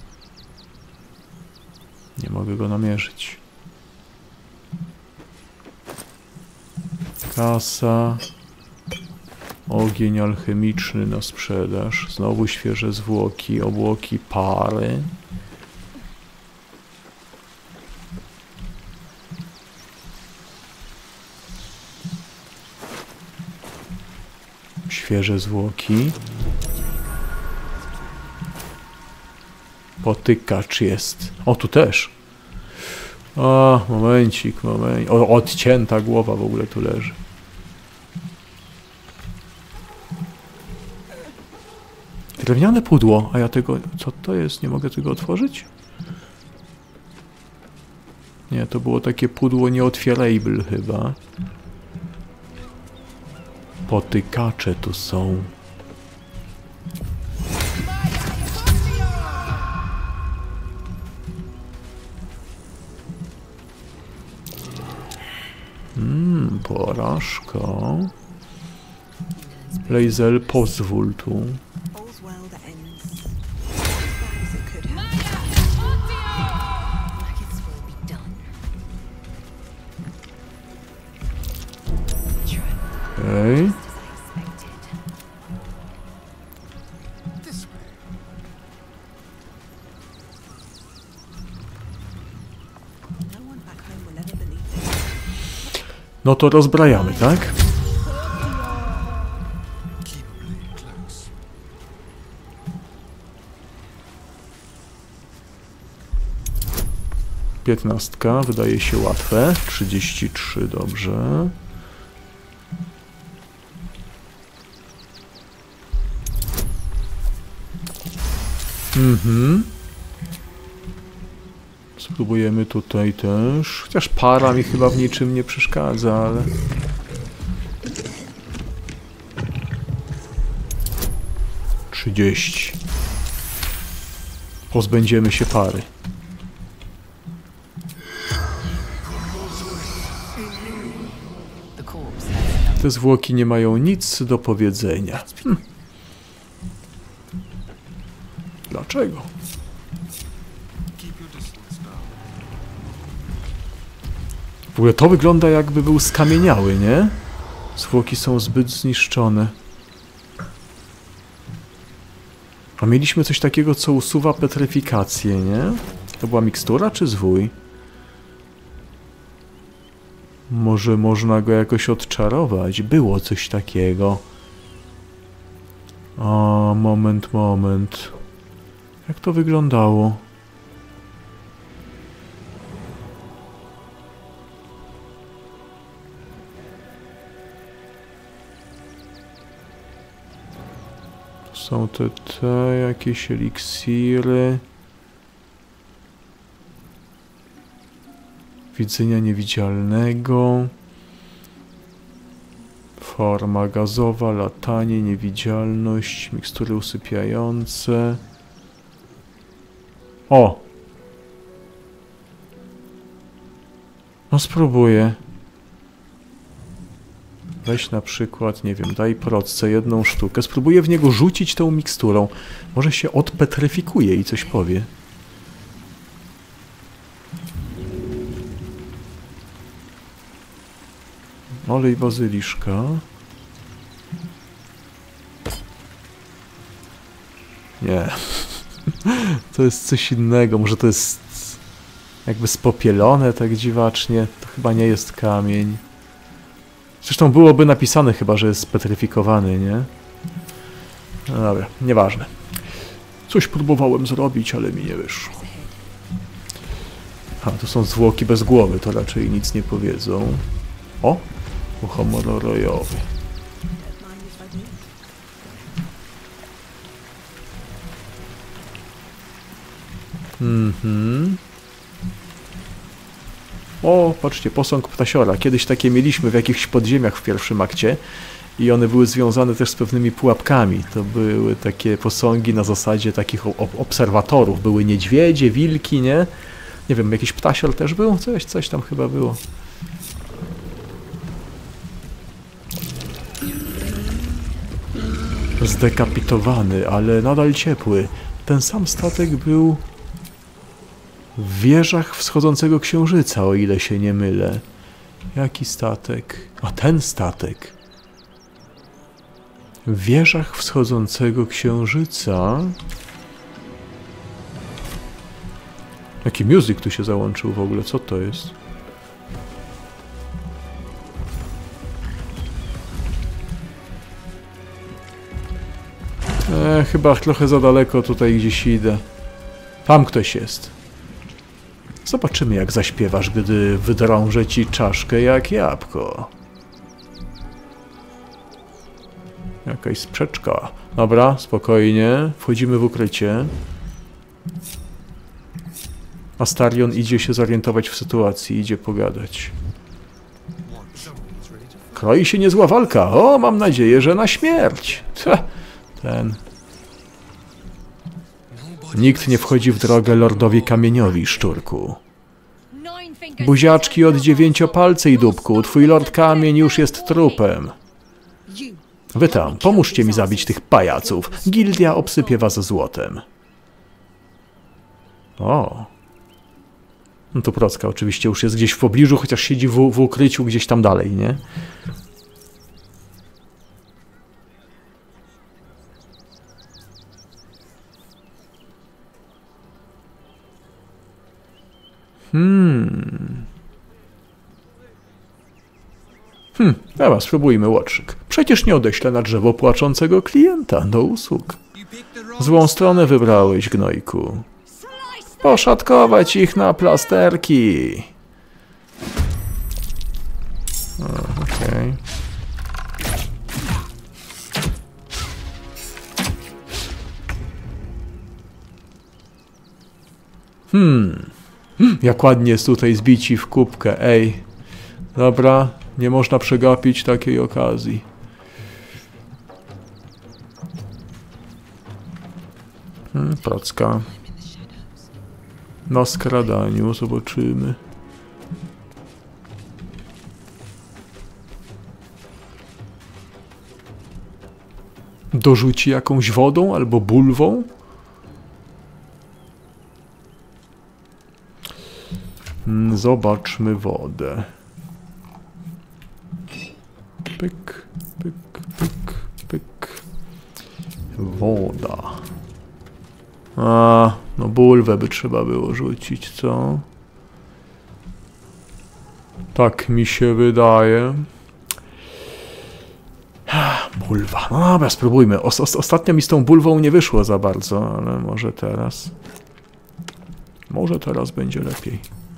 Nie mogę go namierzyć. Kasa. Ogień alchemiczny na sprzedaż. Znowu świeże zwłoki, obłoki pary. Świeże zwłoki. Potykacz jest. O, tu też. O, momencik, moment. O, odcięta głowa w ogóle tu leży. Drewniane pudło, a ja tego... Co to jest? Nie mogę tego otworzyć? Nie, to było takie pudło nieotwierable chyba. Potykacze tu są. Porażka. Lae'zel, pozwól tu. Okej. No to rozbrajamy, tak? Piętnastka wydaje się łatwe. 33, dobrze. Spróbujemy tutaj też. Chociaż para mi chyba w niczym nie przeszkadza, ale... Trzydzieści. Pozbędziemy się pary. Te zwłoki nie mają nic do powiedzenia. Dlaczego? W ogóle to wygląda, jakby był skamieniały, nie? Zwłoki są zbyt zniszczone. A mieliśmy coś takiego, co usuwa petryfikację, nie? To była mikstura czy zwój? Może można go jakoś odczarować? Było coś takiego. O, moment. Jak to wyglądało? Są te jakieś eliksiry. Widzenia niewidzialnego. Forma gazowa, latanie, niewidzialność, mikstury usypiające. O! No spróbuję. Weź na przykład, nie wiem, daj procce jedną sztukę. Spróbuję w niego rzucić tą miksturą. Może się odpetryfikuje i coś powie. Olej bazyliszka. Nie. To jest coś innego. Może to jest jakby spopielone tak dziwacznie. To chyba nie jest kamień. Zresztą byłoby napisane chyba, że jest spetryfikowany, nie? No dobra, nieważne. Coś próbowałem zrobić, ale mi nie wyszło. A, to są zwłoki bez głowy, to raczej nic nie powiedzą. O! Muchomoro rojowy. O, patrzcie, posąg ptasiora. Kiedyś takie mieliśmy w jakichś podziemiach w pierwszym akcie i one były związane też z pewnymi pułapkami. To były takie posągi na zasadzie takich obserwatorów. Były niedźwiedzie, wilki, nie? Nie wiem, jakiś ptasior też był? Coś tam chyba było. Zdekapitowany, ale nadal ciepły. Ten sam statek był w wieżach wschodzącego księżyca, o ile się nie mylę. Jaki statek? A ten statek. W wieżach wschodzącego księżyca. Jaki music tu się załączył w ogóle? Co to jest? Chyba trochę za daleko tutaj gdzieś idę. Tam ktoś jest. Zobaczymy, jak zaśpiewasz, gdy wydrążę ci czaszkę jak jabłko. Jakaś sprzeczka. Dobra, spokojnie. Wchodzimy w ukrycie. Astarion idzie się zorientować w sytuacji, idzie pogadać. Kroi się niezła walka. O, mam nadzieję, że na śmierć. Ten... Nikt nie wchodzi w drogę lordowi Kamieniowi, szczurku. Buziaczki od 9-palcej, dupku. Twój lord Kamień już jest trupem. Wy tam, pomóżcie mi zabić tych pajaców. Gildia obsypie was złotem. O. No to Procka oczywiście już jest gdzieś w pobliżu, chociaż siedzi w ukryciu gdzieś tam dalej, nie? Dobra, spróbujmy, łotrzyk. Przecież nie odeślę na drzewo płaczącego klienta do usług. Złą stronę wybrałeś, gnojku. Poszatkować ich na plasterki. Okej. Jak ładnie jest tutaj zbici w kubkę, ej. Dobra, nie można przegapić takiej okazji. Procka. Na skradaniu zobaczymy. Dorzuci jakąś wodą albo bulwą? Zobaczmy wodę. Pyk, pyk, pyk, pyk. Woda. A, no bulwę by trzeba było rzucić, co? Tak mi się wydaje. Bulwa. No dobra, spróbujmy. Ostatnio mi z tą bulwą nie wyszło za bardzo, ale może teraz... Może teraz będzie lepiej.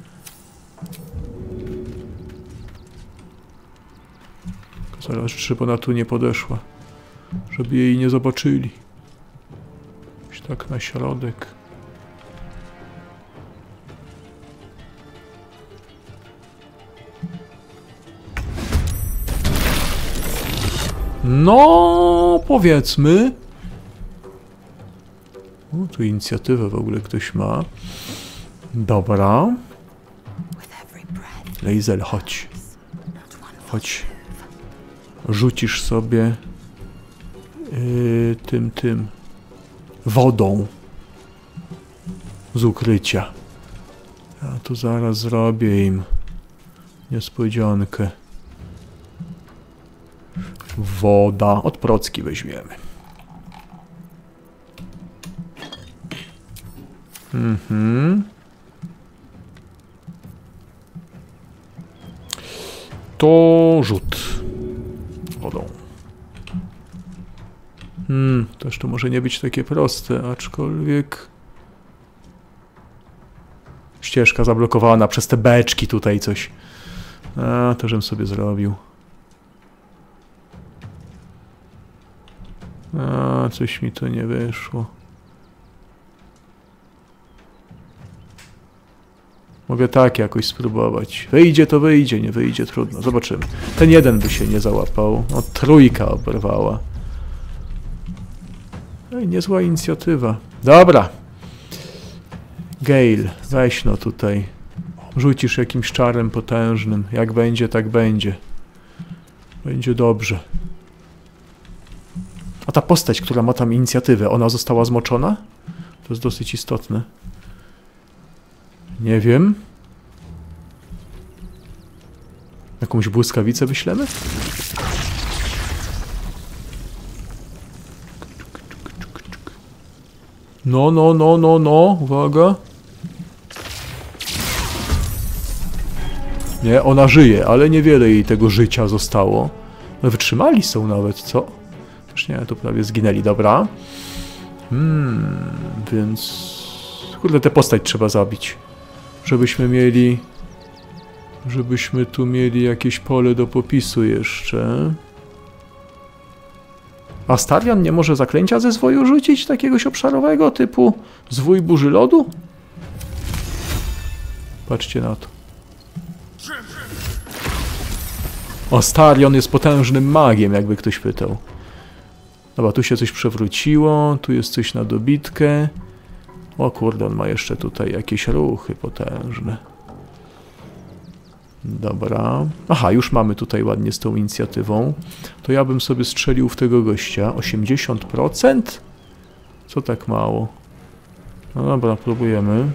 Zaraz, żeby ona tu nie podeszła. Żeby jej nie zobaczyli. Już tak na środek. No, powiedzmy. O, tu inicjatywę w ogóle ktoś ma. Dobra. Lazel, chodź. Chodź. Rzucisz sobie tym wodą z ukrycia. Ja tu zaraz zrobię im niespodziankę. Woda. Od Procki weźmiemy. To rzut wodą. Też to może nie być takie proste, aczkolwiek... Ścieżka zablokowana przez te beczki tutaj coś. A, to żem sobie zrobił. A, coś mi to nie wyszło. Mogę tak jakoś spróbować. Wyjdzie to wyjdzie, nie wyjdzie, trudno. Zobaczymy. Ten jeden by się nie załapał. No, trójka oberwała. Ej, niezła inicjatywa. Dobra. Gale, weź no tutaj. Rzucisz jakimś czarem potężnym. Jak będzie, tak będzie. Będzie dobrze. A ta postać, która ma tam inicjatywę, ona została zmoczona? To jest dosyć istotne. Nie wiem. Jakąś błyskawicę wyślemy? No, no, no, no, no. Uwaga. Nie, ona żyje, ale niewiele jej tego życia zostało. No wytrzymali są nawet, co? Też nie, to prawie zginęli, dobra. Więc... Kurde, tę postać trzeba zabić. Żebyśmy tu mieli jakieś pole do popisu jeszcze. Astarion nie może zaklęcia ze zwoju rzucić takiegoś obszarowego typu zwój burzy lodu? Patrzcie na to. Astarion jest potężnym magiem, jakby ktoś pytał. Dobra, tu się coś przewróciło, tu jest coś na dobitkę. O kurde, on ma jeszcze tutaj jakieś ruchy potężne. Dobra. Aha, już mamy tutaj ładnie z tą inicjatywą. To ja bym sobie strzelił w tego gościa. 80%? Co tak mało? No dobra, próbujemy.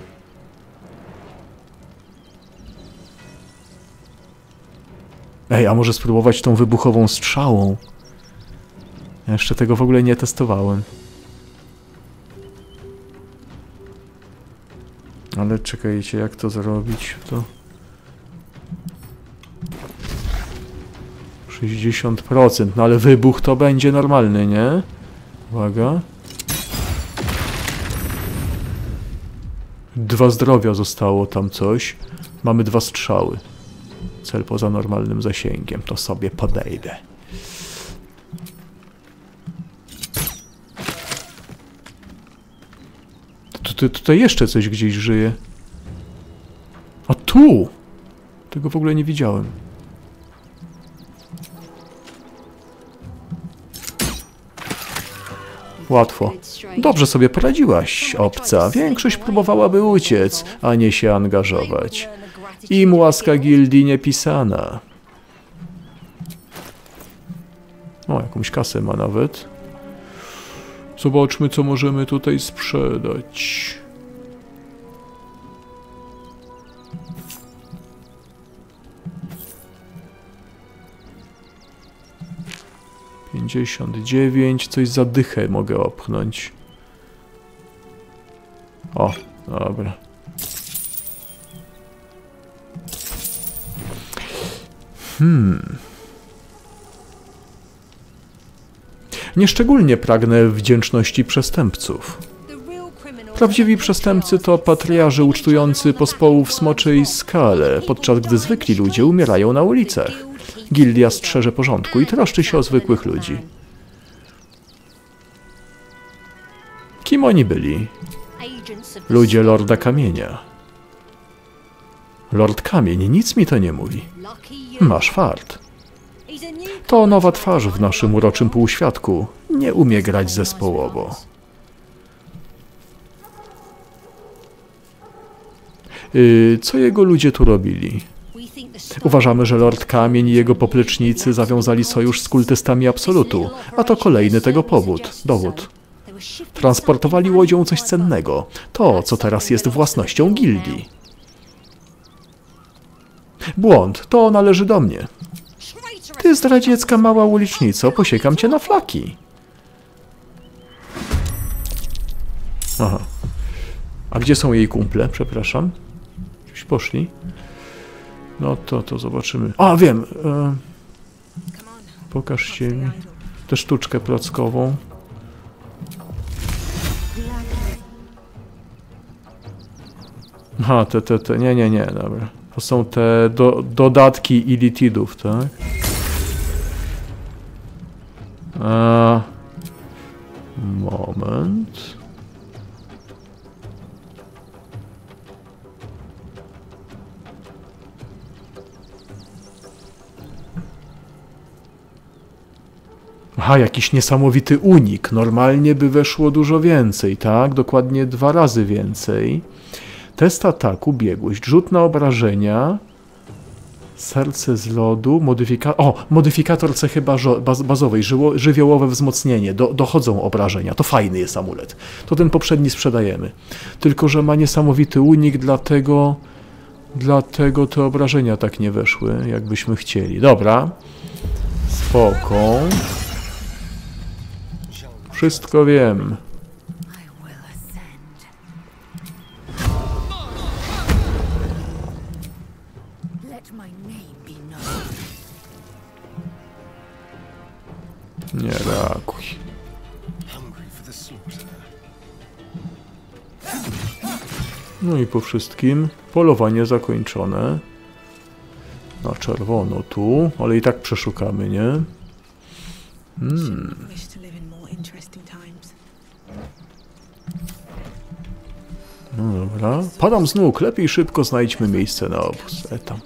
Ej, a może spróbować tą wybuchową strzałą? Ja jeszcze tego w ogóle nie testowałem. Ale czekajcie, jak to zrobić? To 60%, no ale wybuch to będzie normalny, nie? Uwaga. 2 zdrowia zostało tam coś. Mamy 2 strzały. Cel poza normalnym zasięgiem. To sobie podejdę. Tutaj jeszcze coś gdzieś żyje. A tu! Tego w ogóle nie widziałem. Łatwo. Dobrze sobie poradziłaś, obca. Większość próbowałaby uciec, a nie się angażować. Im łaska gildii niepisana. O, jakąś kasę ma nawet. Zobaczmy, co możemy tutaj sprzedać. $59, coś za dychę mogę opchnąć. O, dobra. Nieszczególnie pragnę wdzięczności przestępców. Prawdziwi przestępcy to patriarze ucztujący pospołu w smoczej skale, podczas gdy zwykli ludzie umierają na ulicach. Gildia strzeże porządku i troszczy się o zwykłych ludzi. Kim oni byli? Ludzie Lorda Kamienia. Lord Kamień, nic mi to nie mówi. Masz fart. To nowa twarz w naszym uroczym półświadku. Nie umie grać zespołowo. Co jego ludzie tu robili? Uważamy, że Lord Kamień i jego poplecznicy zawiązali sojusz z kultystami Absolutu, a to kolejny tego dowód. Transportowali łodzią coś cennego. To, co teraz jest własnością gildii. Błąd, to należy do mnie. Ty zdradziecka mała ulicznico, posiekam cię na flaki. Aha. A gdzie są jej kumple? Przepraszam. Gdzieś poszli. No to zobaczymy. A, wiem! Pokażcie mi tę sztuczkę plackową. Aha, nie, dobra. To są te dodatki Illithidów, tak? Moment. Aha, jakiś niesamowity unik. Normalnie by weszło dużo więcej, tak? Dokładnie 2 razy więcej. Test ataku, biegłość, rzut na obrażenia, serce z lodu, modyfikator cechy bazowej, żywiołowe wzmocnienie, dochodzą obrażenia, to fajny jest amulet. To ten poprzedni sprzedajemy. Tylko że ma niesamowity unik, dlatego te obrażenia tak nie weszły, jakbyśmy chcieli. Dobra, spoko. Wszystko wiem. Nie reaguj. No i po wszystkim polowanie zakończone. Na czerwono tu, ale i tak przeszukamy, nie? No dobra. Padam z nóg, lepiej szybko znajdźmy miejsce na obóz. Tam.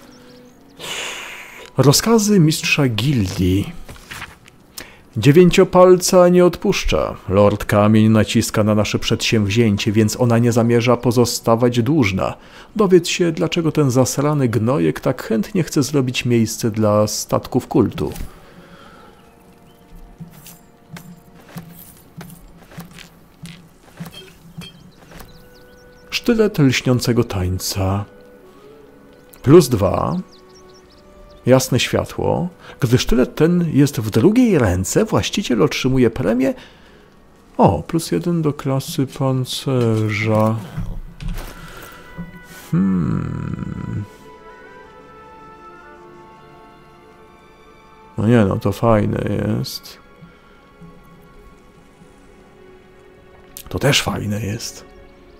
Rozkazy mistrza gildii. Dziewięciopalca nie odpuszcza. Lord Kamień naciska na nasze przedsięwzięcie, więc ona nie zamierza pozostawać dłużna. Dowiedz się, dlaczego ten zasrany gnojek tak chętnie chce zrobić miejsce dla statków kultu. Sztylet lśniącego tańca. +2. Jasne światło. Gdy sztylet ten jest w drugiej ręce, właściciel otrzymuje premię. O, +1 do klasy pancerza. No nie, no to fajne jest. To też fajne jest.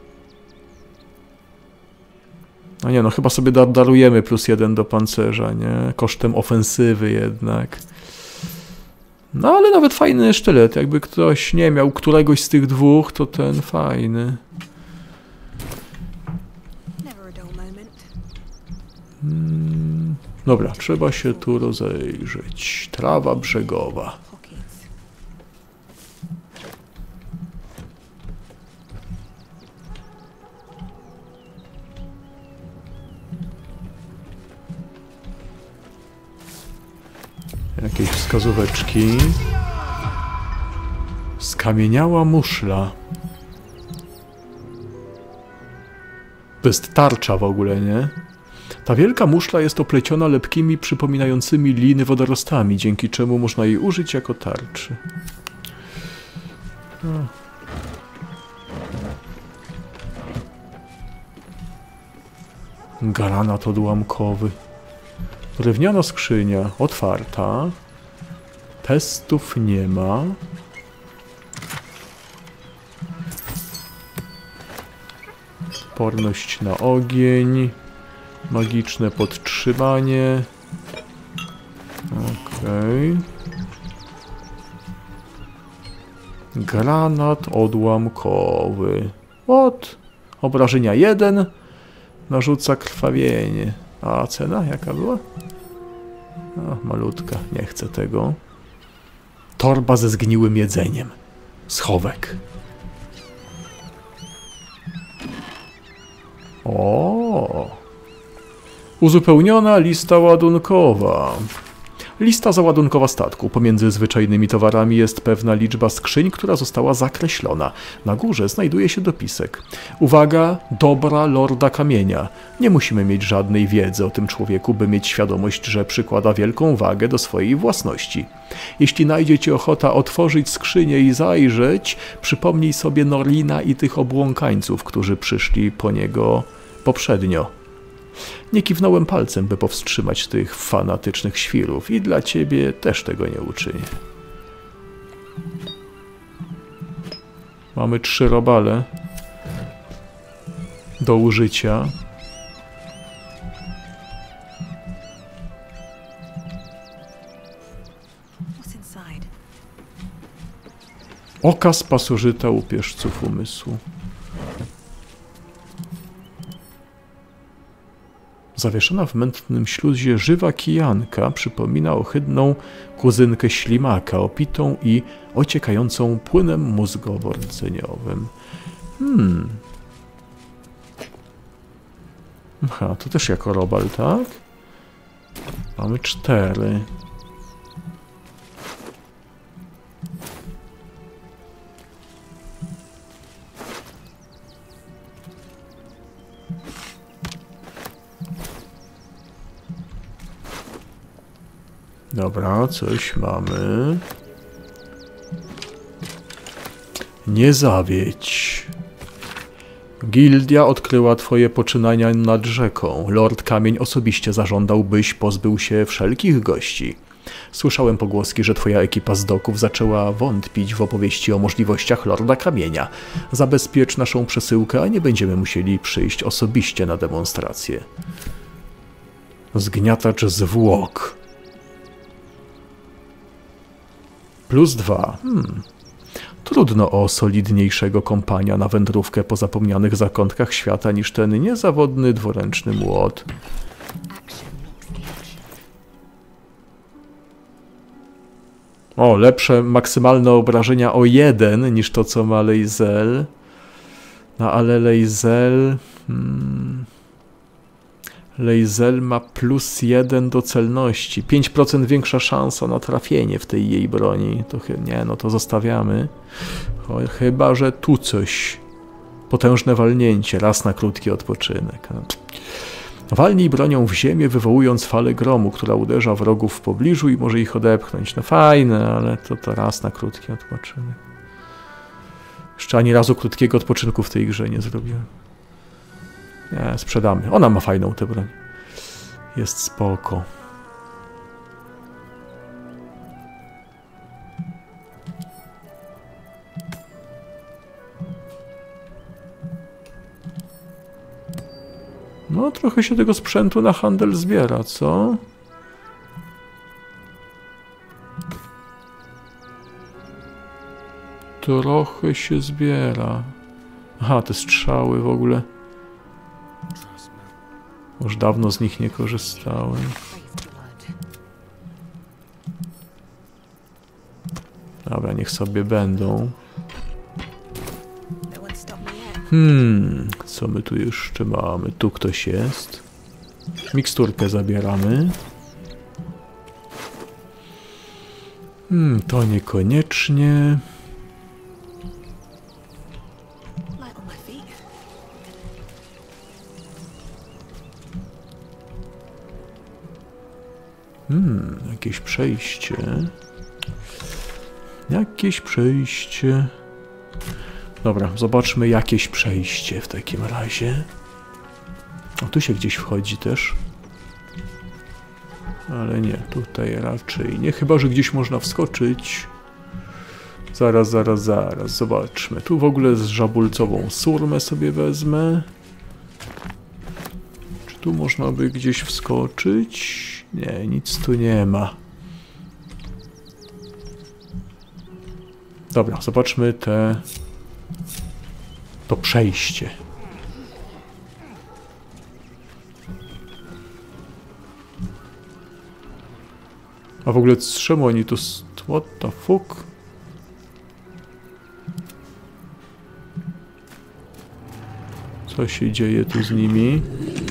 No nie, no chyba sobie darujemy +1 do pancerza, nie? Kosztem ofensywy jednak. No ale nawet fajny sztylet. Jakby ktoś nie miał któregoś z tych dwóch, to ten fajny. Dobra, trzeba się tu rozejrzeć. Trawa brzegowa. Jakieś wskazóweczki. Skamieniała muszla. To jest tarcza w ogóle, nie? Ta wielka muszla jest opleciona lepkimi, przypominającymi liny wodorostami, dzięki czemu można jej użyć jako tarczy. Granat odłamkowy. Drewniana skrzynia otwarta. Testów nie ma. Odporność na ogień. Magiczne podtrzymanie. Okej. Granat odłamkowy. Obrażenia 1. Narzuca krwawienie. A cena jaka była? O, malutka, nie chcę tego. Torba ze zgniłym jedzeniem. Schowek. O! Uzupełniona lista ładunkowa. Lista załadunkowa statku. Pomiędzy zwyczajnymi towarami jest pewna liczba skrzyń, która została zakreślona. Na górze znajduje się dopisek. Uwaga, dobra Lorda Kamienia. Nie musimy mieć żadnej wiedzy o tym człowieku, by mieć świadomość, że przykłada wielką wagę do swojej własności. Jeśli najdzie ci ochota otworzyć skrzynię i zajrzeć, przypomnij sobie Norlina i tych obłąkańców, którzy przyszli po niego poprzednio. Nie kiwnąłem palcem, by powstrzymać tych fanatycznych świrów i dla ciebie też tego nie uczynię. Mamy 3 robale do użycia. Okaz pasożyta upierzców umysłu. Zawieszona w mętnym śluzie żywa kijanka przypomina ohydną kuzynkę ślimaka, opitą i ociekającą płynem mózgowo-rdzeniowym. Aha, to też jako robal, tak? Mamy 4. Dobra, coś mamy. Nie zawiedź. Gildia odkryła twoje poczynania nad rzeką. Lord Kamień osobiście zażądał, byś pozbył się wszelkich gości. Słyszałem pogłoski, że twoja ekipa z doków zaczęła wątpić w opowieści o możliwościach Lorda Kamienia. Zabezpiecz naszą przesyłkę, a nie będziemy musieli przyjść osobiście na demonstrację. Zgniatacz zwłok. +2. Trudno o solidniejszego kompania na wędrówkę po zapomnianych zakątkach świata niż ten niezawodny dwuręczny młot. O, lepsze maksymalne obrażenia o 1 niż to, co ma Lae'zel. No ale Lae'zel... Lae'zel ma +1 do celności. 5% większa szansa na trafienie w tej jej broni. To nie, no to zostawiamy. Chyba że tu coś. Potężne walnięcie, raz na krótki odpoczynek. Walnij bronią w ziemię, wywołując falę gromu, która uderza wrogów w pobliżu i może ich odepchnąć. No fajne, ale to raz na krótki odpoczynek. Jeszcze ani razu krótkiego odpoczynku w tej grze nie zrobiłem. Nie, sprzedamy. Ona ma fajną tę broń. Jest spoko. No, trochę się tego sprzętu na handel zbiera, co? Trochę się zbiera. Aha, te strzały w ogóle. Już dawno z nich nie korzystałem. Dobra, niech sobie będą. Co my tu jeszcze mamy? Tu ktoś jest. Miksturkę zabieramy. To niekoniecznie. Jakieś przejście. Jakieś przejście. Dobra, zobaczmy jakieś przejście w takim razie. O, tu się gdzieś wchodzi też. Ale nie, tutaj raczej nie. Chyba że gdzieś można wskoczyć. Zaraz. Zobaczmy. Tu w ogóle z żabulcową surmę sobie wezmę. Czy tu można by gdzieś wskoczyć? Nie, nic tu nie ma. Dobra, zobaczmy to przejście. A w ogóle czemu oni tu... What the fuck? Co się dzieje tu z nimi?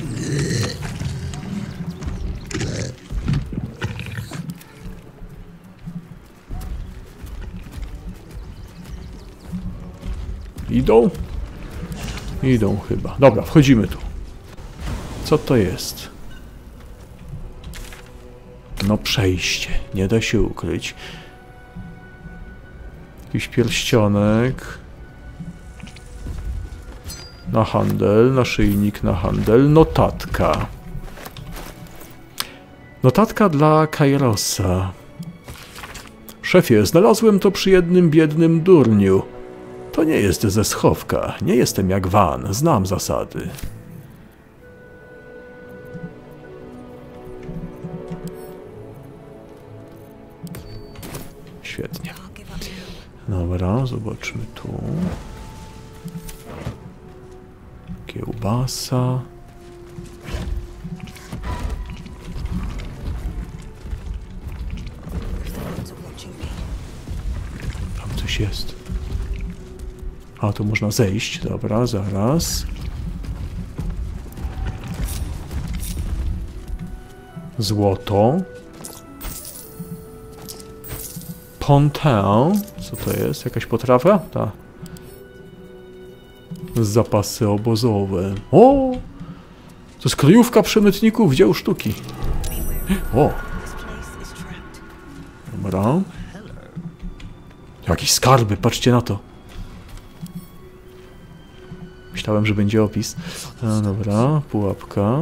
Idą? Idą chyba. Dobra, wchodzimy tu. Co to jest? No przejście. Nie da się ukryć. Jakiś pierścionek. Na handel. Naszyjnik na handel. Notatka. Notatka dla Kairosa. Szefie, znalazłem to przy jednym biednym durniu. To nie jest ze schowka. Nie jestem jak Van. Znam zasady. Świetnie. Dobra, zobaczmy tu. Kiełbasa. Tam coś jest. A, tu można zejść. Dobra, zaraz. Złoto. Pontin. Co to jest? Jakaś potrawa? Ta. Zapasy obozowe. O! To jest kryjówka przemytników dzieł sztuki. O! Dobra. Jakieś skarby, patrzcie na to. Myślałem, że będzie opis. No dobra, pułapka.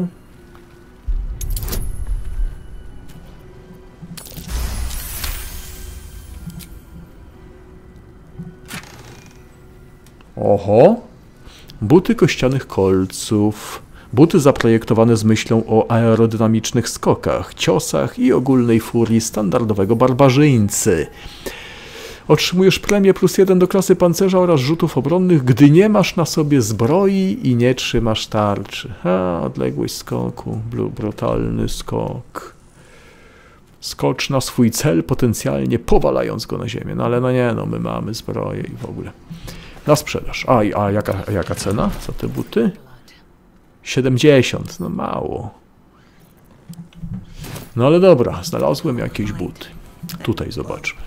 Oho! Buty kościanych kolców. Buty zaprojektowane z myślą o aerodynamicznych skokach, ciosach i ogólnej furii standardowego barbarzyńcy. Otrzymujesz premię +1 do klasy pancerza oraz rzutów obronnych, gdy nie masz na sobie zbroi i nie trzymasz tarczy. Odległość skoku, brutalny skok. Skocz na swój cel, potencjalnie powalając go na ziemię. No ale no nie, no my mamy zbroję i w ogóle. Na sprzedaż. A jaka cena za te buty? 70, no mało. No ale dobra, znalazłem jakieś buty. Tutaj zobaczmy.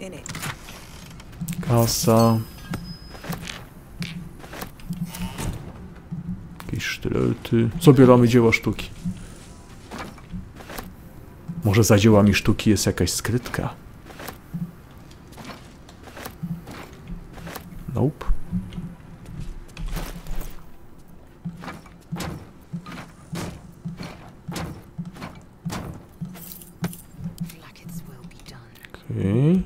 Kasa. Jakieś sztylety. Zabieramy dzieła sztuki. Może za dziełami sztuki jest jakaś skrytka? Nope. Okay.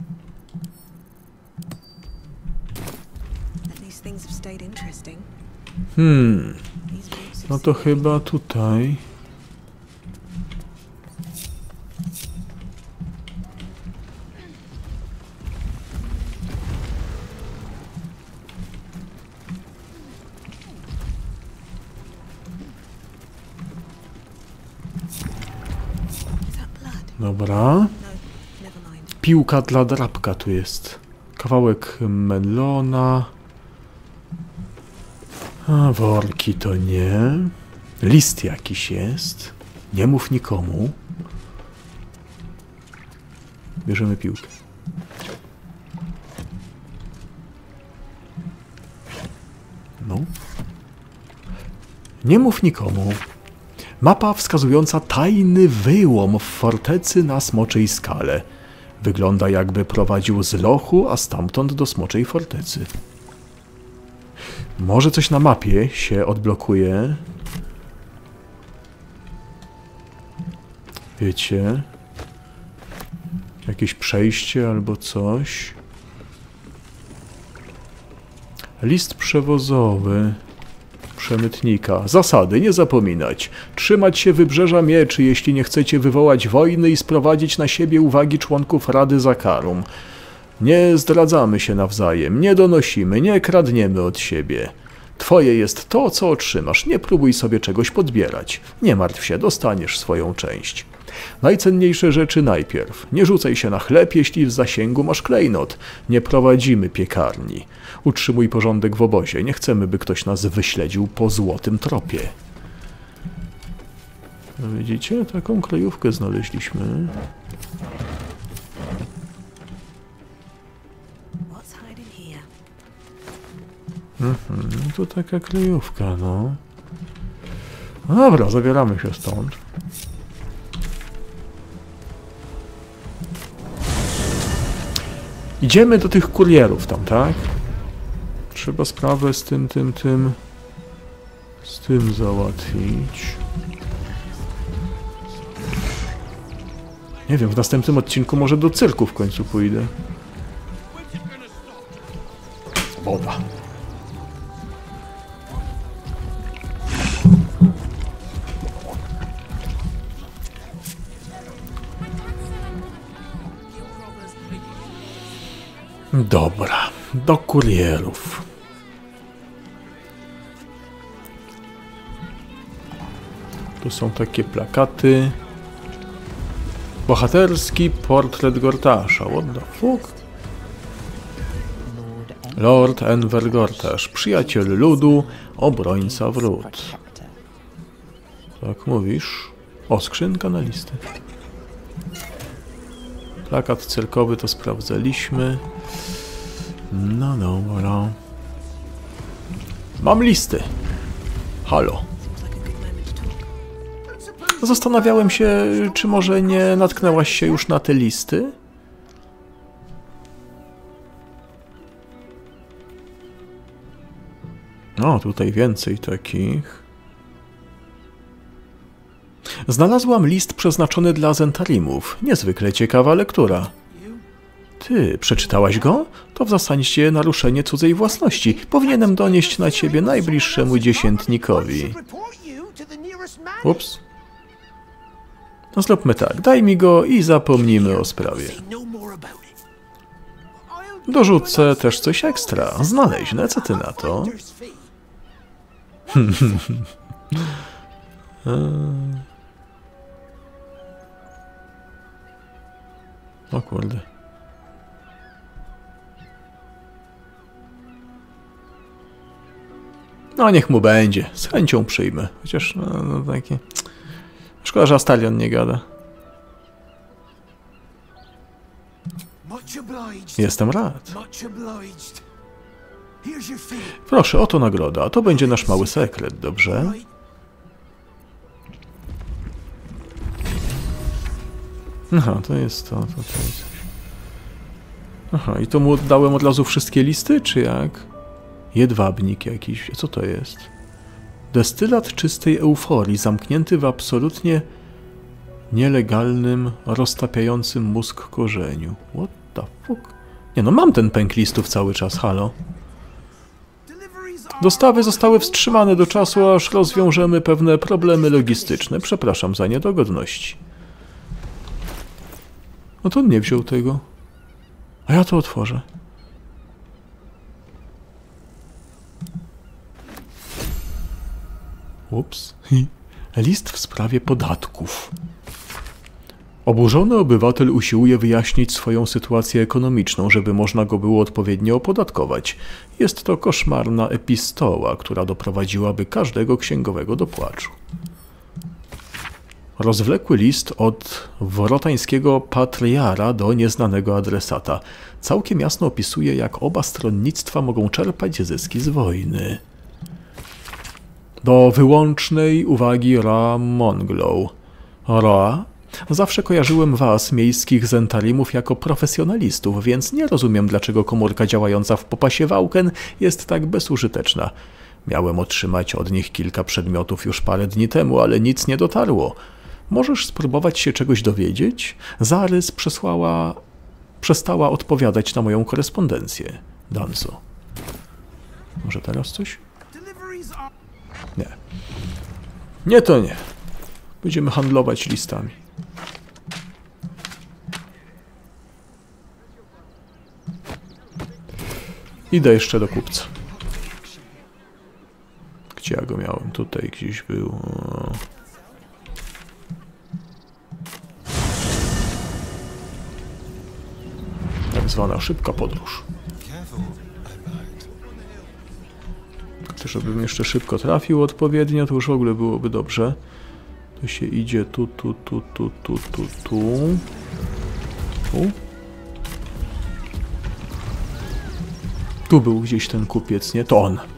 No to chyba tutaj. Dobra. Piłka dla drapka tu jest. Kawałek melona. A worki to nie. List jakiś jest. Nie mów nikomu. Bierzemy piłkę. No. Nie mów nikomu. Mapa wskazująca tajny wyłom w fortecy na Smoczej Skale. Wygląda, jakby prowadził z lochu, a stamtąd do Smoczej Fortecy. Może coś na mapie się odblokuje. Wiecie? Jakieś przejście albo coś. List przewozowy. Przemytnika. Zasady, nie zapominać. Trzymać się wybrzeża mieczy, jeśli nie chcecie wywołać wojny i sprowadzić na siebie uwagi członków Rady Zakarum. Nie zdradzamy się nawzajem, nie donosimy, nie kradniemy od siebie. Twoje jest to, co otrzymasz. Nie próbuj sobie czegoś podbierać. Nie martw się, dostaniesz swoją część. Najcenniejsze rzeczy najpierw. Nie rzucaj się na chleb, jeśli w zasięgu masz klejnot. Nie prowadzimy piekarni. Utrzymuj porządek w obozie. Nie chcemy, by ktoś nas wyśledził po złotym tropie. No widzicie? Taką kryjówkę znaleźliśmy. To taka kryjówka, no. No dobra, zabieramy się stąd. Idziemy do tych kurierów tam, tak? Trzeba sprawę z tym załatwić. Nie wiem, w następnym odcinku może do cyrku w końcu pójdę. Woda. Dobra, do kurierów. Tu są takie plakaty. Bohaterski portret Gortasza. What the fuck? Lord Enver Gortasz, przyjaciel ludu, obrońca wrót. Tak mówisz? O, skrzynka na listy. Plakat cyrkowy to sprawdzaliśmy. No dobra. Mam listy. Halo. Zastanawiałem się, czy może nie natknęłaś się już na te listy? O, tutaj więcej takich. Znalazłam list przeznaczony dla Zentarimów. Niezwykle ciekawa lektura. Ty, przeczytałaś go? To w zasadzie naruszenie cudzej własności. Powinienem donieść na ciebie najbliższemu dziesiętnikowi. Ups. No zróbmy tak, daj mi go i zapomnimy o sprawie. Dorzucę też coś ekstra. Znaleźne, co ty na to? O kurde. No niech mu będzie. Z chęcią przyjmę. Chociaż no takie... Szkoda, że Astarion nie gada. Jestem rad. Proszę, oto nagroda. To będzie nasz mały sekret, dobrze? Aha, to jest to jest... Aha, i to mu dałem od razu wszystkie listy, czy jak? Jedwabnik jakiś. Co to jest? Destylat czystej euforii, zamknięty w absolutnie nielegalnym, roztapiającym mózg korzeniu. What the fuck? Nie no, mam ten pęk listów cały czas, halo. Dostawy zostały wstrzymane do czasu, aż rozwiążemy pewne problemy logistyczne. Przepraszam za niedogodności. No to on nie wziął tego. A ja to otworzę. Ups. List w sprawie podatków. Oburzony obywatel usiłuje wyjaśnić swoją sytuację ekonomiczną, żeby można go było odpowiednio opodatkować. Jest to koszmarna epistoła, która doprowadziłaby każdego księgowego do płaczu. Rozwlekły list od worotańskiego patriara do nieznanego adresata. Całkiem jasno opisuje, jak oba stronnictwa mogą czerpać zyski z wojny. Do wyłącznej uwagi Ra Monglow. Ra? Zawsze kojarzyłem was, miejskich Zentarimów, jako profesjonalistów, więc nie rozumiem, dlaczego komórka działająca w popasie Wałken jest tak bezużyteczna. Miałem otrzymać od nich kilka przedmiotów już parę dni temu, ale nic nie dotarło. Możesz spróbować się czegoś dowiedzieć? Zarys przestała odpowiadać na moją korespondencję. Danzo. Może teraz coś? Nie. Nie, to nie. Będziemy handlować listami. Idę jeszcze do kupca. Gdzie ja go miałem? Tutaj gdzieś był. Tak zwana szybka podróż. Chcę, żebym jeszcze szybko trafił odpowiednio, to już w ogóle byłoby dobrze. To się idzie tu. Tu był gdzieś ten kupiec, nie? To on.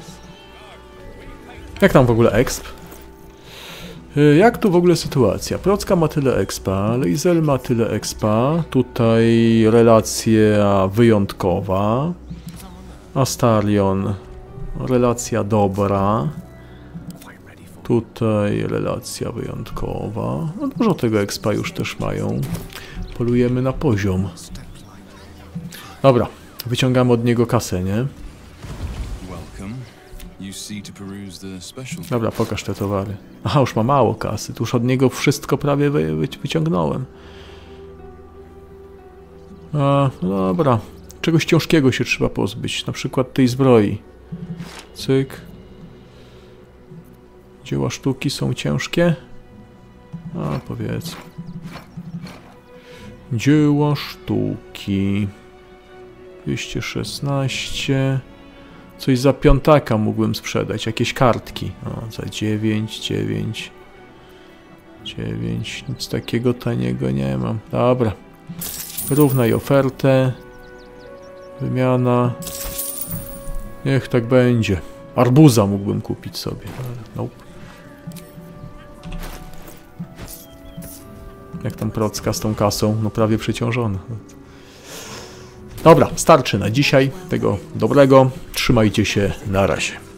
Jak tam w ogóle exp? Jak tu w ogóle sytuacja? Procka ma tyle expa, Leizel ma tyle expa, tutaj relacja wyjątkowa, Astarion, relacja dobra, tutaj relacja wyjątkowa, no dużo tego expa już też mają, polujemy na poziom. Dobra, wyciągamy od niego kasę, nie? Dobra, pokaż te towary. Aha, już ma mało kasy. Tu już od niego wszystko prawie wyciągnąłem. No dobra. Czegoś ciężkiego się trzeba pozbyć. Na przykład tej zbroi. Cyk. Dzieła sztuki są ciężkie? A, powiedzmy. Dzieła sztuki. 216... Coś za piątaka mógłbym sprzedać. Jakieś kartki. O, za 9. Nic takiego taniego nie mam. Dobra. Równaj ofertę. Wymiana. Niech tak będzie. Arbuza mógłbym kupić sobie. Nope. Jak tam procka z tą kasą? No prawie przeciążona. Dobra, starczy na dzisiaj tego dobrego. Trzymajcie się, na razie.